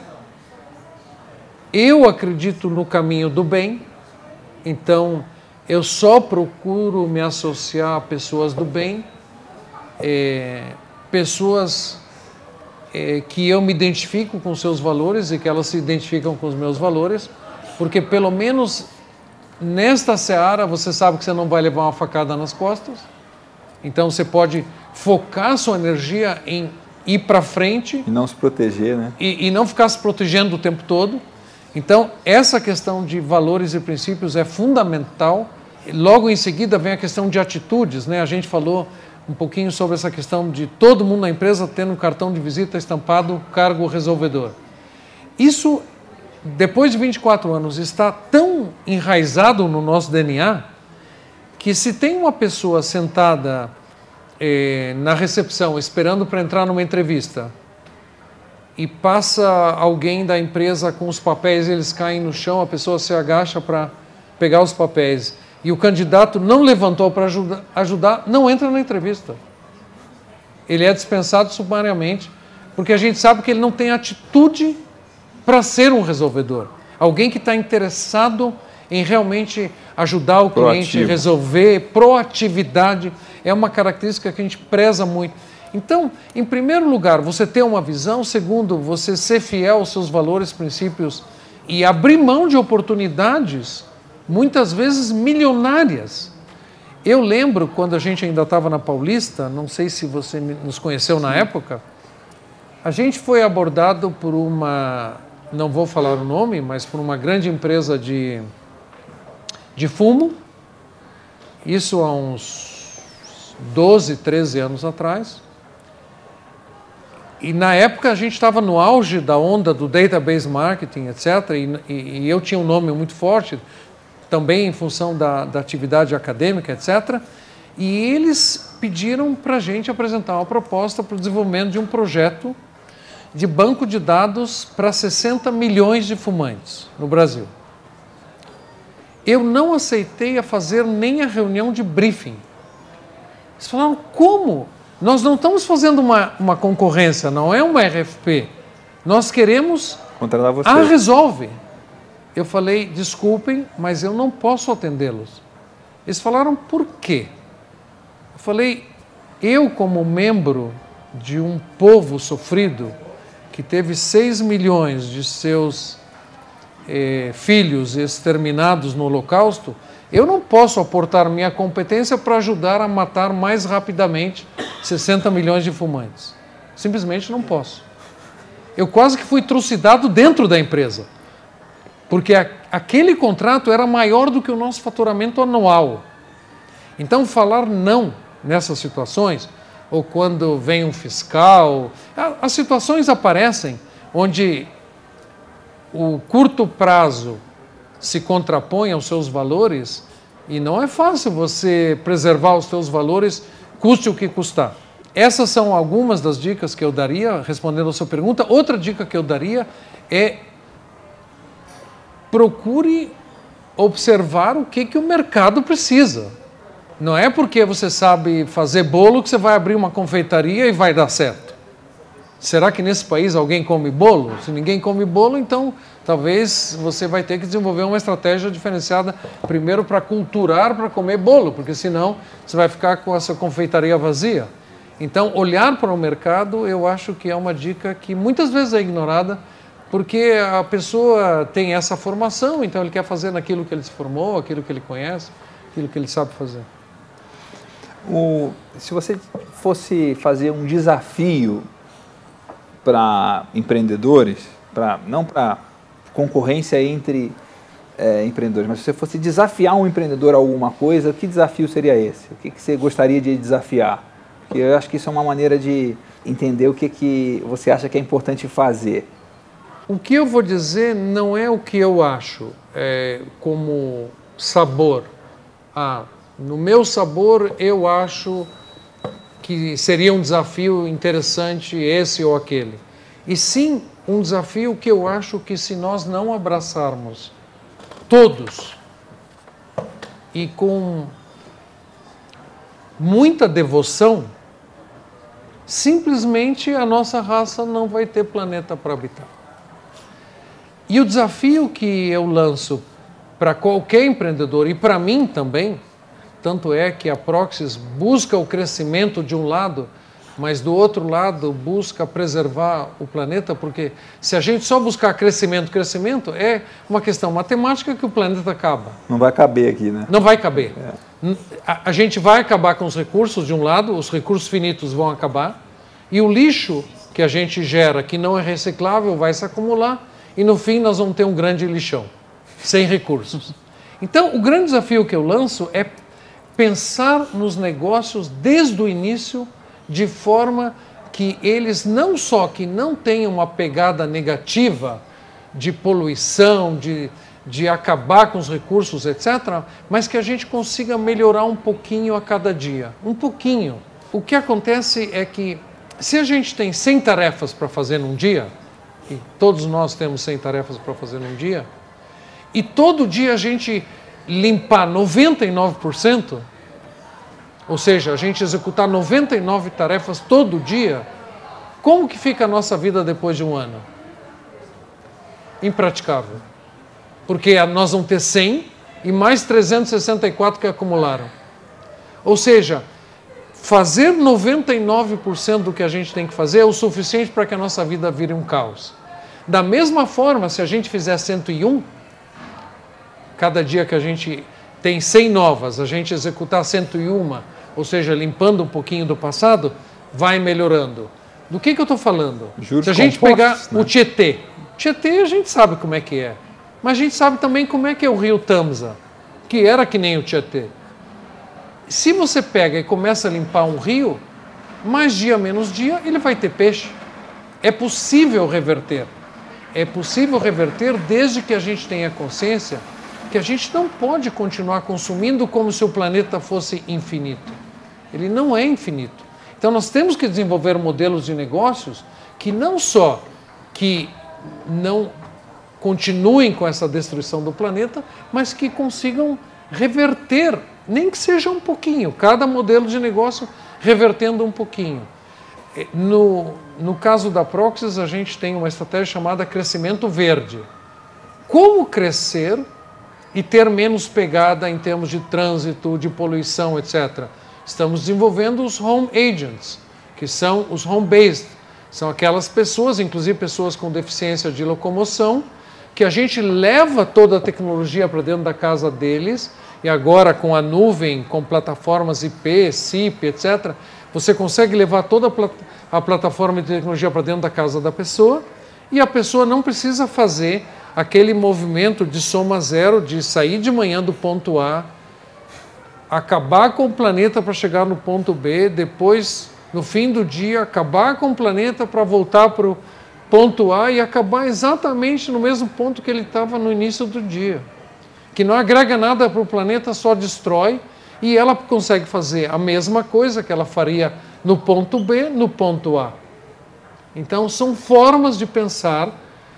Eu acredito no caminho do bem, então eu só procuro me associar a pessoas do bem, é, pessoas é, que eu me identifico com seus valores e que elas se identificam com os meus valores, porque pelo menos nesta seara você sabe que você não vai levar uma facada nas costas, então você pode focar sua energia em ir para frente. E não se proteger, né? E, e não ficar se protegendo o tempo todo. Então, essa questão de valores e princípios é fundamental. Logo em seguida vem a questão de atitudes, né? A gente falou um pouquinho sobre essa questão de todo mundo na empresa tendo um cartão de visita estampado cargo resolvedor. Isso, depois de vinte e quatro anos, está tão enraizado no nosso D N A que se tem uma pessoa sentada eh, na recepção esperando para entrar numa entrevista e passa alguém da empresa com os papéis, eles caem no chão, a pessoa se agacha para pegar os papéis e o candidato não levantou para ajudar, ajudar, não entra na entrevista. Ele é dispensado sumariamente, porque a gente sabe que ele não tem atitude para ser um resolvedor. Alguém que está interessado em realmente ajudar o cliente, Proativo. resolver, proatividade, é uma característica que a gente preza muito. Então, em primeiro lugar, você ter uma visão. Segundo, você ser fiel aos seus valores, princípios e abrir mão de oportunidades, muitas vezes milionárias. Eu lembro, quando a gente ainda estava na Paulista, não sei se você nos conheceu na época, a gente foi abordado por uma, não vou falar o nome, mas por uma grande empresa de, de fumo, isso há uns doze, treze anos atrás. E na época a gente estava no auge da onda do database marketing, etcétera. E, e, e eu tinha um nome muito forte, também em função da, da atividade acadêmica, etcétera. E eles pediram para a gente apresentar uma proposta para o desenvolvimento de um projeto de banco de dados para sessenta milhões de fumantes no Brasil. Eu não aceitei a fazer nem a reunião de briefing. Eles falaram, como? Nós não estamos fazendo uma, uma concorrência, não é uma R F P. Nós queremos contratar você. a Resolve. Eu falei, desculpem, mas eu não posso atendê-los. Eles falaram, por quê? Eu falei, eu como membro de um povo sofrido, que teve seis milhões de seus eh, filhos exterminados no Holocausto, eu não posso aportar minha competência para ajudar a matar mais rapidamente sessenta milhões de fumantes. Simplesmente não posso. Eu quase que fui trucidado dentro da empresa, porque a, aquele contrato era maior do que o nosso faturamento anual. Então, falar não nessas situações, ou quando vem um fiscal, as situações aparecem onde o curto prazo se contrapõe aos seus valores, e não é fácil você preservar os seus valores, custe o que custar. Essas são algumas das dicas que eu daria, respondendo a sua pergunta. Outra dica que eu daria é procure observar o que, que o mercado precisa. Não é porque você sabe fazer bolo que você vai abrir uma confeitaria e vai dar certo. Será que nesse país alguém come bolo? Se ninguém come bolo, então talvez você vai ter que desenvolver uma estratégia diferenciada primeiro para culturar, para comer bolo, porque senão você vai ficar com essa confeitaria vazia. Então, olhar para o mercado, eu acho que é uma dica que muitas vezes é ignorada, porque a pessoa tem essa formação, então ele quer fazer naquilo que ele se formou, aquilo que ele conhece, aquilo que ele sabe fazer. O, se você fosse fazer um desafio para empreendedores, pra, não para concorrência entre é, empreendedores, mas se você fosse desafiar um empreendedor a alguma coisa, que desafio seria esse? O que, que você gostaria de desafiar? Porque eu acho que isso é uma maneira de entender o que, que você acha que é importante fazer. O que eu vou dizer não é o que eu acho, é, como sabor. Ah, no meu sabor, eu acho que seria um desafio interessante esse ou aquele. E sim, um desafio que eu acho que se nós não abraçarmos todos e com muita devoção, simplesmente a nossa raça não vai ter planeta para habitar. E o desafio que eu lanço para qualquer empreendedor, e para mim também, tanto é que a Proxys busca o crescimento de um lado, mas do outro lado busca preservar o planeta, porque se a gente só buscar crescimento, crescimento, é uma questão matemática que o planeta acaba. Não vai caber aqui, né? Não vai caber. É. A, a gente vai acabar com os recursos de um lado, os recursos finitos vão acabar, e o lixo que a gente gera, que não é reciclável, vai se acumular, e no fim nós vamos ter um grande lixão, sem recursos. Então, o grande desafio que eu lanço é pensar nos negócios desde o início, de forma que eles não só que não tenham uma pegada negativa de poluição, de, de acabar com os recursos, etcétera, mas que a gente consiga melhorar um pouquinho a cada dia. Um pouquinho. O que acontece é que se a gente tem cem tarefas para fazer num dia, e todos nós temos cem tarefas para fazer num dia, e todo dia a gente limpar noventa e nove por cento, ou seja, a gente executar noventa e nove tarefas todo dia, como que fica a nossa vida depois de um ano? Impraticável. Porque nós vamos ter cem e mais trezentos e sessenta e quatro que acumularam. Ou seja, fazer noventa e nove por cento do que a gente tem que fazer é o suficiente para que a nossa vida vire um caos. Da mesma forma, se a gente fizer cento e um, cada dia que a gente tem cem novas, a gente executar cento e um, ou seja, limpando um pouquinho do passado, vai melhorando. Do que, que eu estou falando? Juros se a gente compostos, pegar né? o Tietê, Tietê a gente sabe como é que é, mas a gente sabe também como é que é o rio Tamsa, que era que nem o Tietê. Se você pega e começa a limpar um rio, mais dia menos dia, ele vai ter peixe. É possível reverter. É possível reverter desde que a gente tenha consciência que a gente não pode continuar consumindo como se o planeta fosse infinito. Ele não é infinito. Então nós temos que desenvolver modelos de negócios que não só que não continuem com essa destruição do planeta, mas que consigam reverter, nem que seja um pouquinho, cada modelo de negócio revertendo um pouquinho. No, no caso da Proxys, a gente tem uma estratégia chamada crescimento verde. Como crescer e ter menos pegada em termos de trânsito, de poluição, etcétera. Estamos desenvolvendo os home agents, que são os home-based. São aquelas pessoas, inclusive pessoas com deficiência de locomoção, que a gente leva toda a tecnologia para dentro da casa deles, e agora com a nuvem, com plataformas I P, S I P, etcétera, você consegue levar toda a, plat a plataforma de tecnologia para dentro da casa da pessoa, e a pessoa não precisa fazer aquele movimento de soma zero, de sair de manhã do ponto A, acabar com o planeta para chegar no ponto B, depois, no fim do dia, acabar com o planeta para voltar para o ponto A e acabar exatamente no mesmo ponto que ele estava no início do dia. Que não agrega nada para o planeta, só destrói, e ela consegue fazer a mesma coisa que ela faria no ponto B, no ponto A. Então, são formas de pensar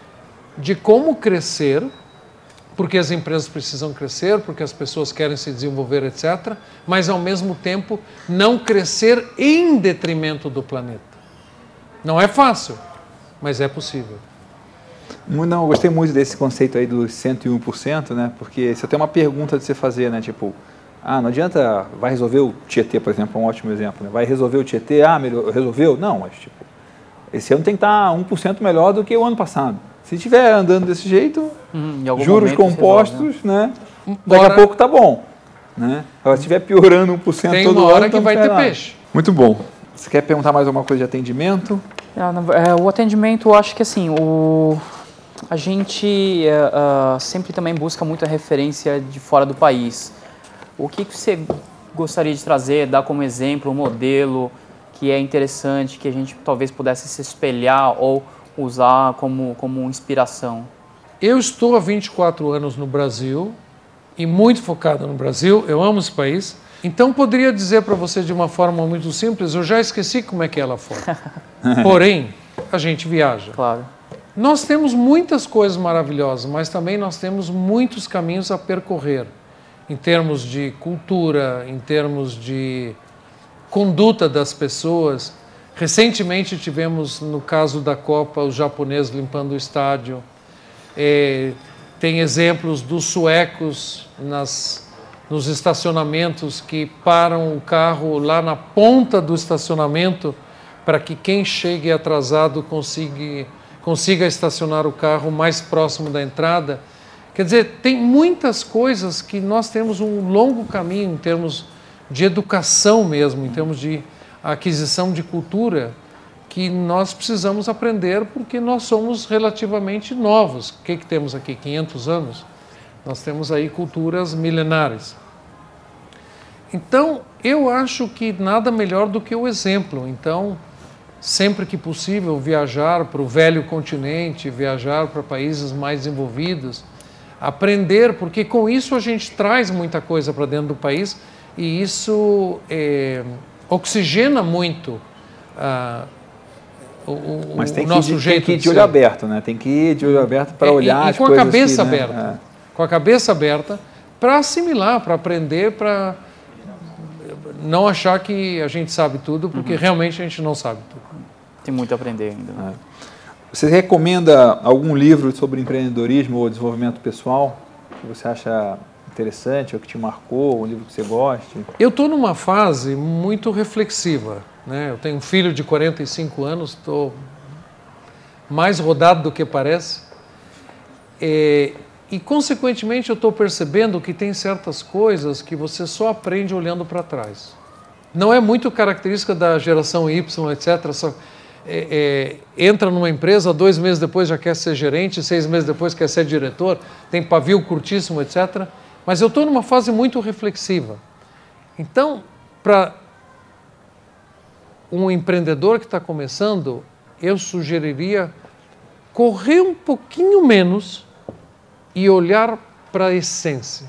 de como crescer, porque as empresas precisam crescer, porque as pessoas querem se desenvolver, etcétera, mas, ao mesmo tempo, não crescer em detrimento do planeta. Não é fácil, mas é possível. Não, eu gostei muito desse conceito aí dos cento e um por cento, né? Porque você tem uma pergunta de você fazer, né? Tipo, ah, não adianta, vai resolver o Tietê, por exemplo, é um ótimo exemplo, né? Vai resolver o Tietê, ah, melhor, resolveu? Não, mas tipo, esse ano tem que estar um por cento melhor do que o ano passado. Se estiver andando desse jeito, hum, juros compostos, né? Daqui Bora. a pouco tá bom, né? Agora, se estiver piorando um por cento tem todo uma hora ano, que vai ter peixe. Muito bom. Você quer perguntar mais alguma coisa de atendimento? É, o atendimento, eu acho que assim, o, a gente é, uh, sempre também busca muita referência de fora do país. O que, que você gostaria de trazer, dar como exemplo, um modelo que é interessante, que a gente talvez pudesse se espelhar ou usar como, como inspiração? Eu estou há vinte e quatro anos no Brasil e muito focado no Brasil, eu amo esse país, então poderia dizer para você de uma forma muito simples, eu já esqueci como é que é lá fora. Porém, a gente viaja. Claro. Nós temos muitas coisas maravilhosas, mas também nós temos muitos caminhos a percorrer, em termos de cultura, em termos de conduta das pessoas. Recentemente tivemos, no caso da Copa, os japoneses limpando o estádio. É, tem exemplos dos suecos nas, nos estacionamentos que param o carro lá na ponta do estacionamento para que quem chegue atrasado consiga, consiga estacionar o carro mais próximo da entrada. Quer dizer, tem muitas coisas que nós temos um longo caminho em termos de educação mesmo, em termos de aquisição de cultura, que nós precisamos aprender porque nós somos relativamente novos. O que, que temos aqui? quinhentos anos? Nós temos aí culturas milenares. Então, eu acho que nada melhor do que o exemplo. Então, sempre que possível, viajar para o velho continente, viajar para países mais desenvolvidos, aprender, porque com isso a gente traz muita coisa para dentro do país e isso é, oxigena muito ah, o, o, Mas tem o que nosso ir, jeito tem que ir de de olho ser. aberto, né? Tem que ir de olho aberto para É, olhar e, e as com a coisas cabeça que, né? aberta, É. com a cabeça aberta para assimilar, para aprender, para não achar que a gente sabe tudo, porque uhum. realmente a gente não sabe tudo. Tem muito a aprender ainda. Né? É. Você recomenda algum livro sobre empreendedorismo ou desenvolvimento pessoal que você acha interessante ou que te marcou, um livro que você goste? Eu estou numa fase muito reflexiva, né? Eu tenho um filho de quarenta e cinco anos, estou mais rodado do que parece. É, e, consequentemente, eu estou percebendo que tem certas coisas que você só aprende olhando para trás. Não é muito característica da geração Y, etcétera. Só, é, é, entra numa empresa, dois meses depois já quer ser gerente, seis meses depois quer ser diretor, tem pavio curtíssimo, etcétera. Mas eu estou numa fase muito reflexiva. Então, para um empreendedor que está começando, eu sugeriria correr um pouquinho menos e olhar para a essência.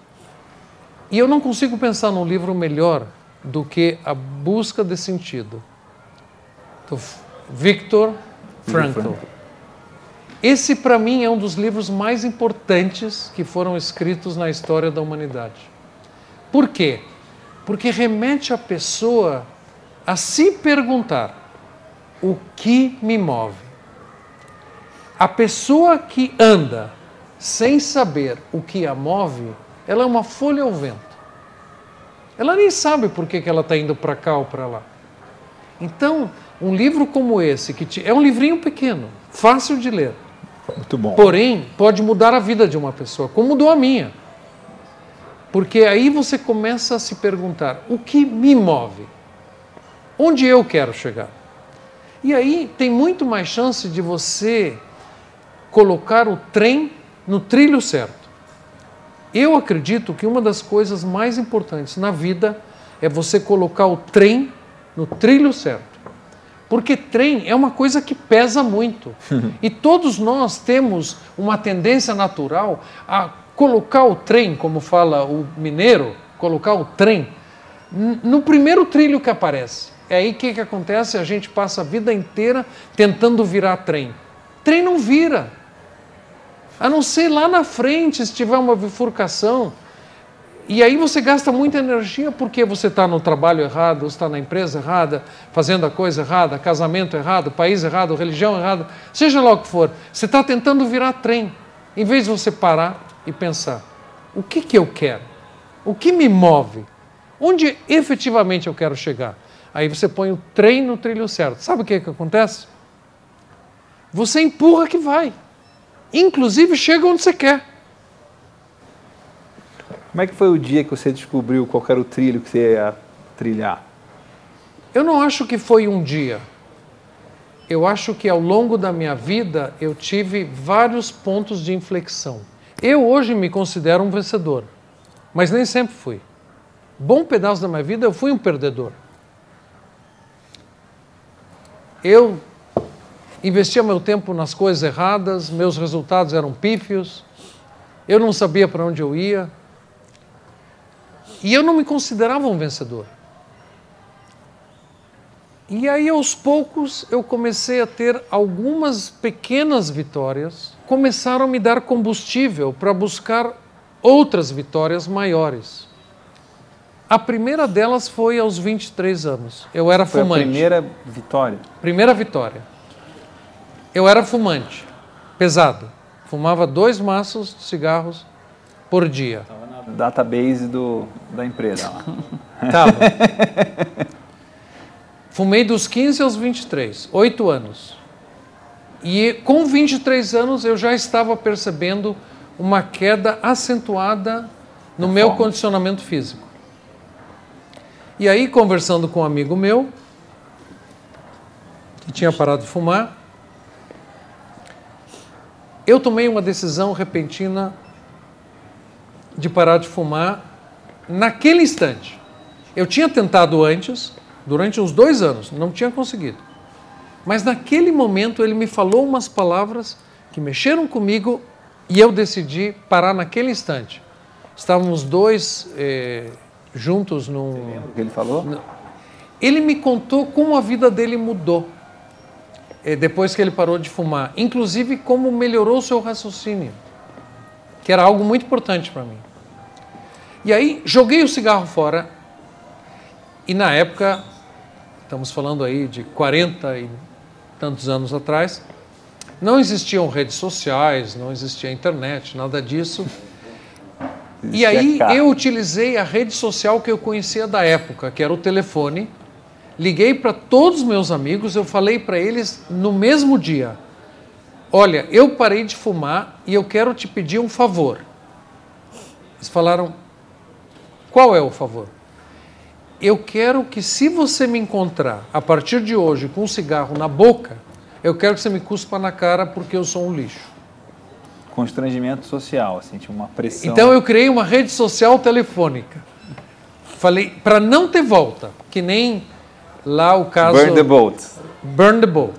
E eu não consigo pensar num livro melhor do que A Busca de Sentido, do Viktor Frankl. Esse, para mim, é um dos livros mais importantes que foram escritos na história da humanidade. Por quê? Porque remete a pessoa a se perguntar: o que me move? A pessoa que anda sem saber o que a move, ela é uma folha ao vento. Ela nem sabe por que, que ela está indo para cá ou para lá. Então, um livro como esse, que te... é um livrinho pequeno, fácil de ler. Muito bom. Porém, pode mudar a vida de uma pessoa, como mudou a minha. Porque aí você começa a se perguntar: o que me move? Onde eu quero chegar? E aí tem muito mais chance de você colocar o trem no trilho certo. Eu acredito que uma das coisas mais importantes na vida é você colocar o trem no trilho certo. Porque trem é uma coisa que pesa muito. E todos nós temos uma tendência natural a colocar o trem, como fala o mineiro, colocar o trem no primeiro trilho que aparece. É aí que, que acontece? A gente passa a vida inteira tentando virar trem. Trem não vira. A não ser lá na frente, se tiver uma bifurcação. E aí você gasta muita energia porque você está no trabalho errado, você está na empresa errada, fazendo a coisa errada, casamento errado, país errado, religião errada, seja lá o que for. Você está tentando virar trem, em vez de você parar e pensar: o que, que eu quero? O que me move? Onde efetivamente eu quero chegar? Aí você põe o trem no trilho certo. Sabe o que, que acontece? Você empurra que vai. Inclusive chega onde você quer. Como é que foi o dia que você descobriu qual era o trilho que você ia trilhar? Eu não acho que foi um dia. Eu acho que ao longo da minha vida eu tive vários pontos de inflexão. Eu hoje me considero um vencedor, mas nem sempre fui. Bom pedaço da minha vida eu fui um perdedor. Eu investia meu tempo nas coisas erradas, meus resultados eram pífios, eu não sabia para onde eu ia. E eu não me considerava um vencedor. E aí, aos poucos, eu comecei a ter algumas pequenas vitórias, começaram a me dar combustível para buscar outras vitórias maiores. A primeira delas foi aos vinte e três anos. Eu era foi fumante. A primeira vitória? Primeira vitória. Eu era fumante, pesado. Fumava dois maços de cigarros por dia. Estava na database do, da empresa lá. Tava. Fumei dos quinze aos vinte e três, oito anos. E com vinte e três anos eu já estava percebendo uma queda acentuada no meu condicionamento físico. E aí, conversando com um amigo meu, que tinha parado de fumar, eu tomei uma decisão repentina de parar de fumar naquele instante. Eu tinha tentado antes, durante uns dois anos, não tinha conseguido. Mas naquele momento ele me falou umas palavras que mexeram comigo e eu decidi parar naquele instante. Estávamos dois eh, juntos num... Você lembra o que ele falou? No... Ele me contou como a vida dele mudou eh, depois que ele parou de fumar. Inclusive como melhorou o seu raciocínio, que era algo muito importante para mim. E aí joguei o cigarro fora e na época, estamos falando aí de quarenta e tantos anos atrás, não existiam redes sociais, não existia internet, nada disso. E aí eu utilizei a rede social que eu conhecia da época, que era o telefone. Liguei para todos os meus amigos, eu falei para eles no mesmo dia: olha, eu parei de fumar e eu quero te pedir um favor. Eles falaram: qual é o favor? Eu quero que, se você me encontrar a partir de hoje com um cigarro na boca, eu quero que você me cuspa na cara porque eu sou um lixo. Constrangimento social, assim, tinha uma pressão. Então eu criei uma rede social telefônica. Falei, para não ter volta, que nem lá o caso... Burn the boat. Burn the boat.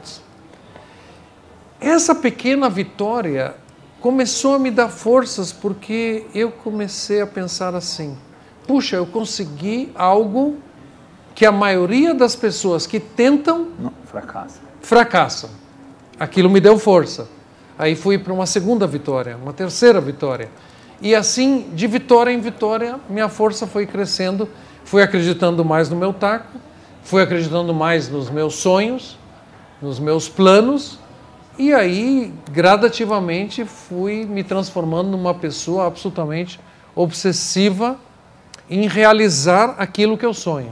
Essa pequena vitória começou a me dar forças porque eu comecei a pensar assim: puxa, eu consegui algo que a maioria das pessoas que tentam... Não, fracassa. fracassam. Aquilo me deu força. Aí fui para uma segunda vitória, uma terceira vitória. E assim, de vitória em vitória, minha força foi crescendo. Fui acreditando mais no meu taco, fui acreditando mais nos meus sonhos, nos meus planos. E aí, gradativamente, fui me transformando numa pessoa absolutamente obsessiva em realizar aquilo que eu sonho.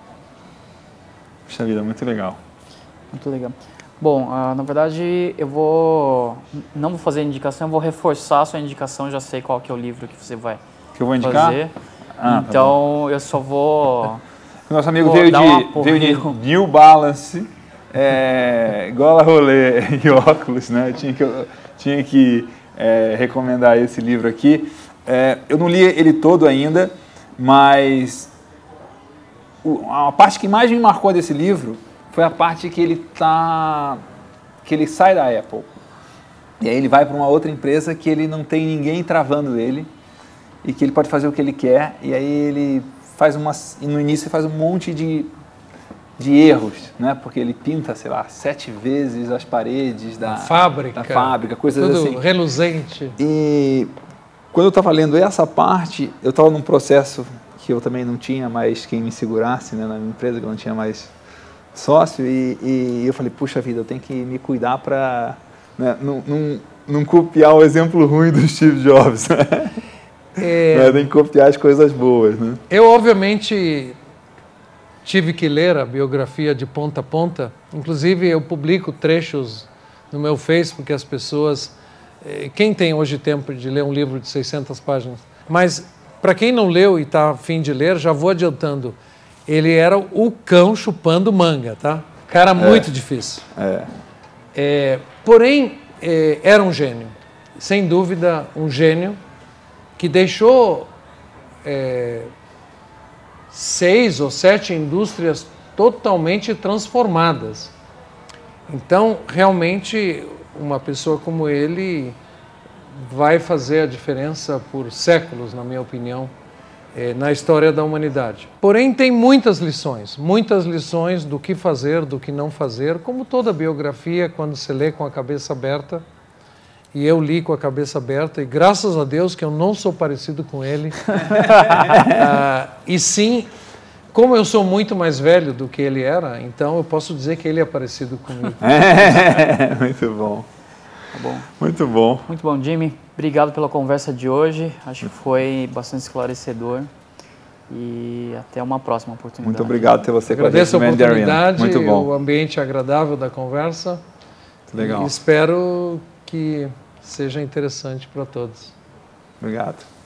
Puxa vida, muito legal. Muito legal. Bom, uh, na verdade, eu vou... Não vou fazer indicação, eu vou reforçar a sua indicação, já sei qual que é o livro que você vai Que eu vou indicar? fazer. Ah, então, tá eu só vou... O nosso amigo vou veio dar uma de, veio de New Balance, é, gola rolê e óculos, né? Eu tinha que, eu tinha que é, recomendar esse livro aqui. É, eu não li ele todo ainda, mas a parte que mais me marcou desse livro foi a parte que ele tá, que ele sai da Apple. E aí ele vai para uma outra empresa que ele não tem ninguém travando ele e que ele pode fazer o que ele quer. E aí ele faz uma, no início ele faz um monte de, de erros, né? Porque ele pinta, sei lá, sete vezes as paredes da fábrica, da fábrica, coisas tudo assim. reluzente. E quando eu estava lendo essa parte, eu estava num processo que eu também não tinha mais quem me segurasse, né, na minha empresa, que eu não tinha mais sócio, e, e eu falei, puxa vida, eu tenho que me cuidar para, né, não, não, não copiar o exemplo ruim do Steve Jobs. Né? É, tem que copiar as coisas boas. Né? Eu, obviamente, tive que ler a biografia de ponta a ponta. Inclusive, eu publico trechos no meu Face, porque as pessoas... Quem tem hoje tempo de ler um livro de seiscentas páginas? Mas, para quem não leu e está a fim de ler, já vou adiantando. Ele era o cão chupando manga, tá? Cara muito é. difícil. É. É, porém, é, era um gênio. Sem dúvida, um gênio que deixou é, seis ou sete indústrias totalmente transformadas. Então, realmente, uma pessoa como ele vai fazer a diferença por séculos, na minha opinião, é, na história da humanidade. Porém, tem muitas lições, muitas lições do que fazer, do que não fazer, como toda biografia, quando se lê com a cabeça aberta, e eu li com a cabeça aberta, e graças a Deus que eu não sou parecido com ele, ah, e sim, como eu sou muito mais velho do que ele era, então eu posso dizer que ele é parecido comigo. É, muito bom. Tá bom. Muito bom. Muito bom, Jimmy. Obrigado pela conversa de hoje. Acho que foi bastante esclarecedor. e até uma próxima oportunidade. Muito obrigado por ter você Agradeço com a gente. Agradeço a oportunidade, Muito bom. o ambiente agradável da conversa. Muito legal. E espero que seja interessante para todos. Obrigado.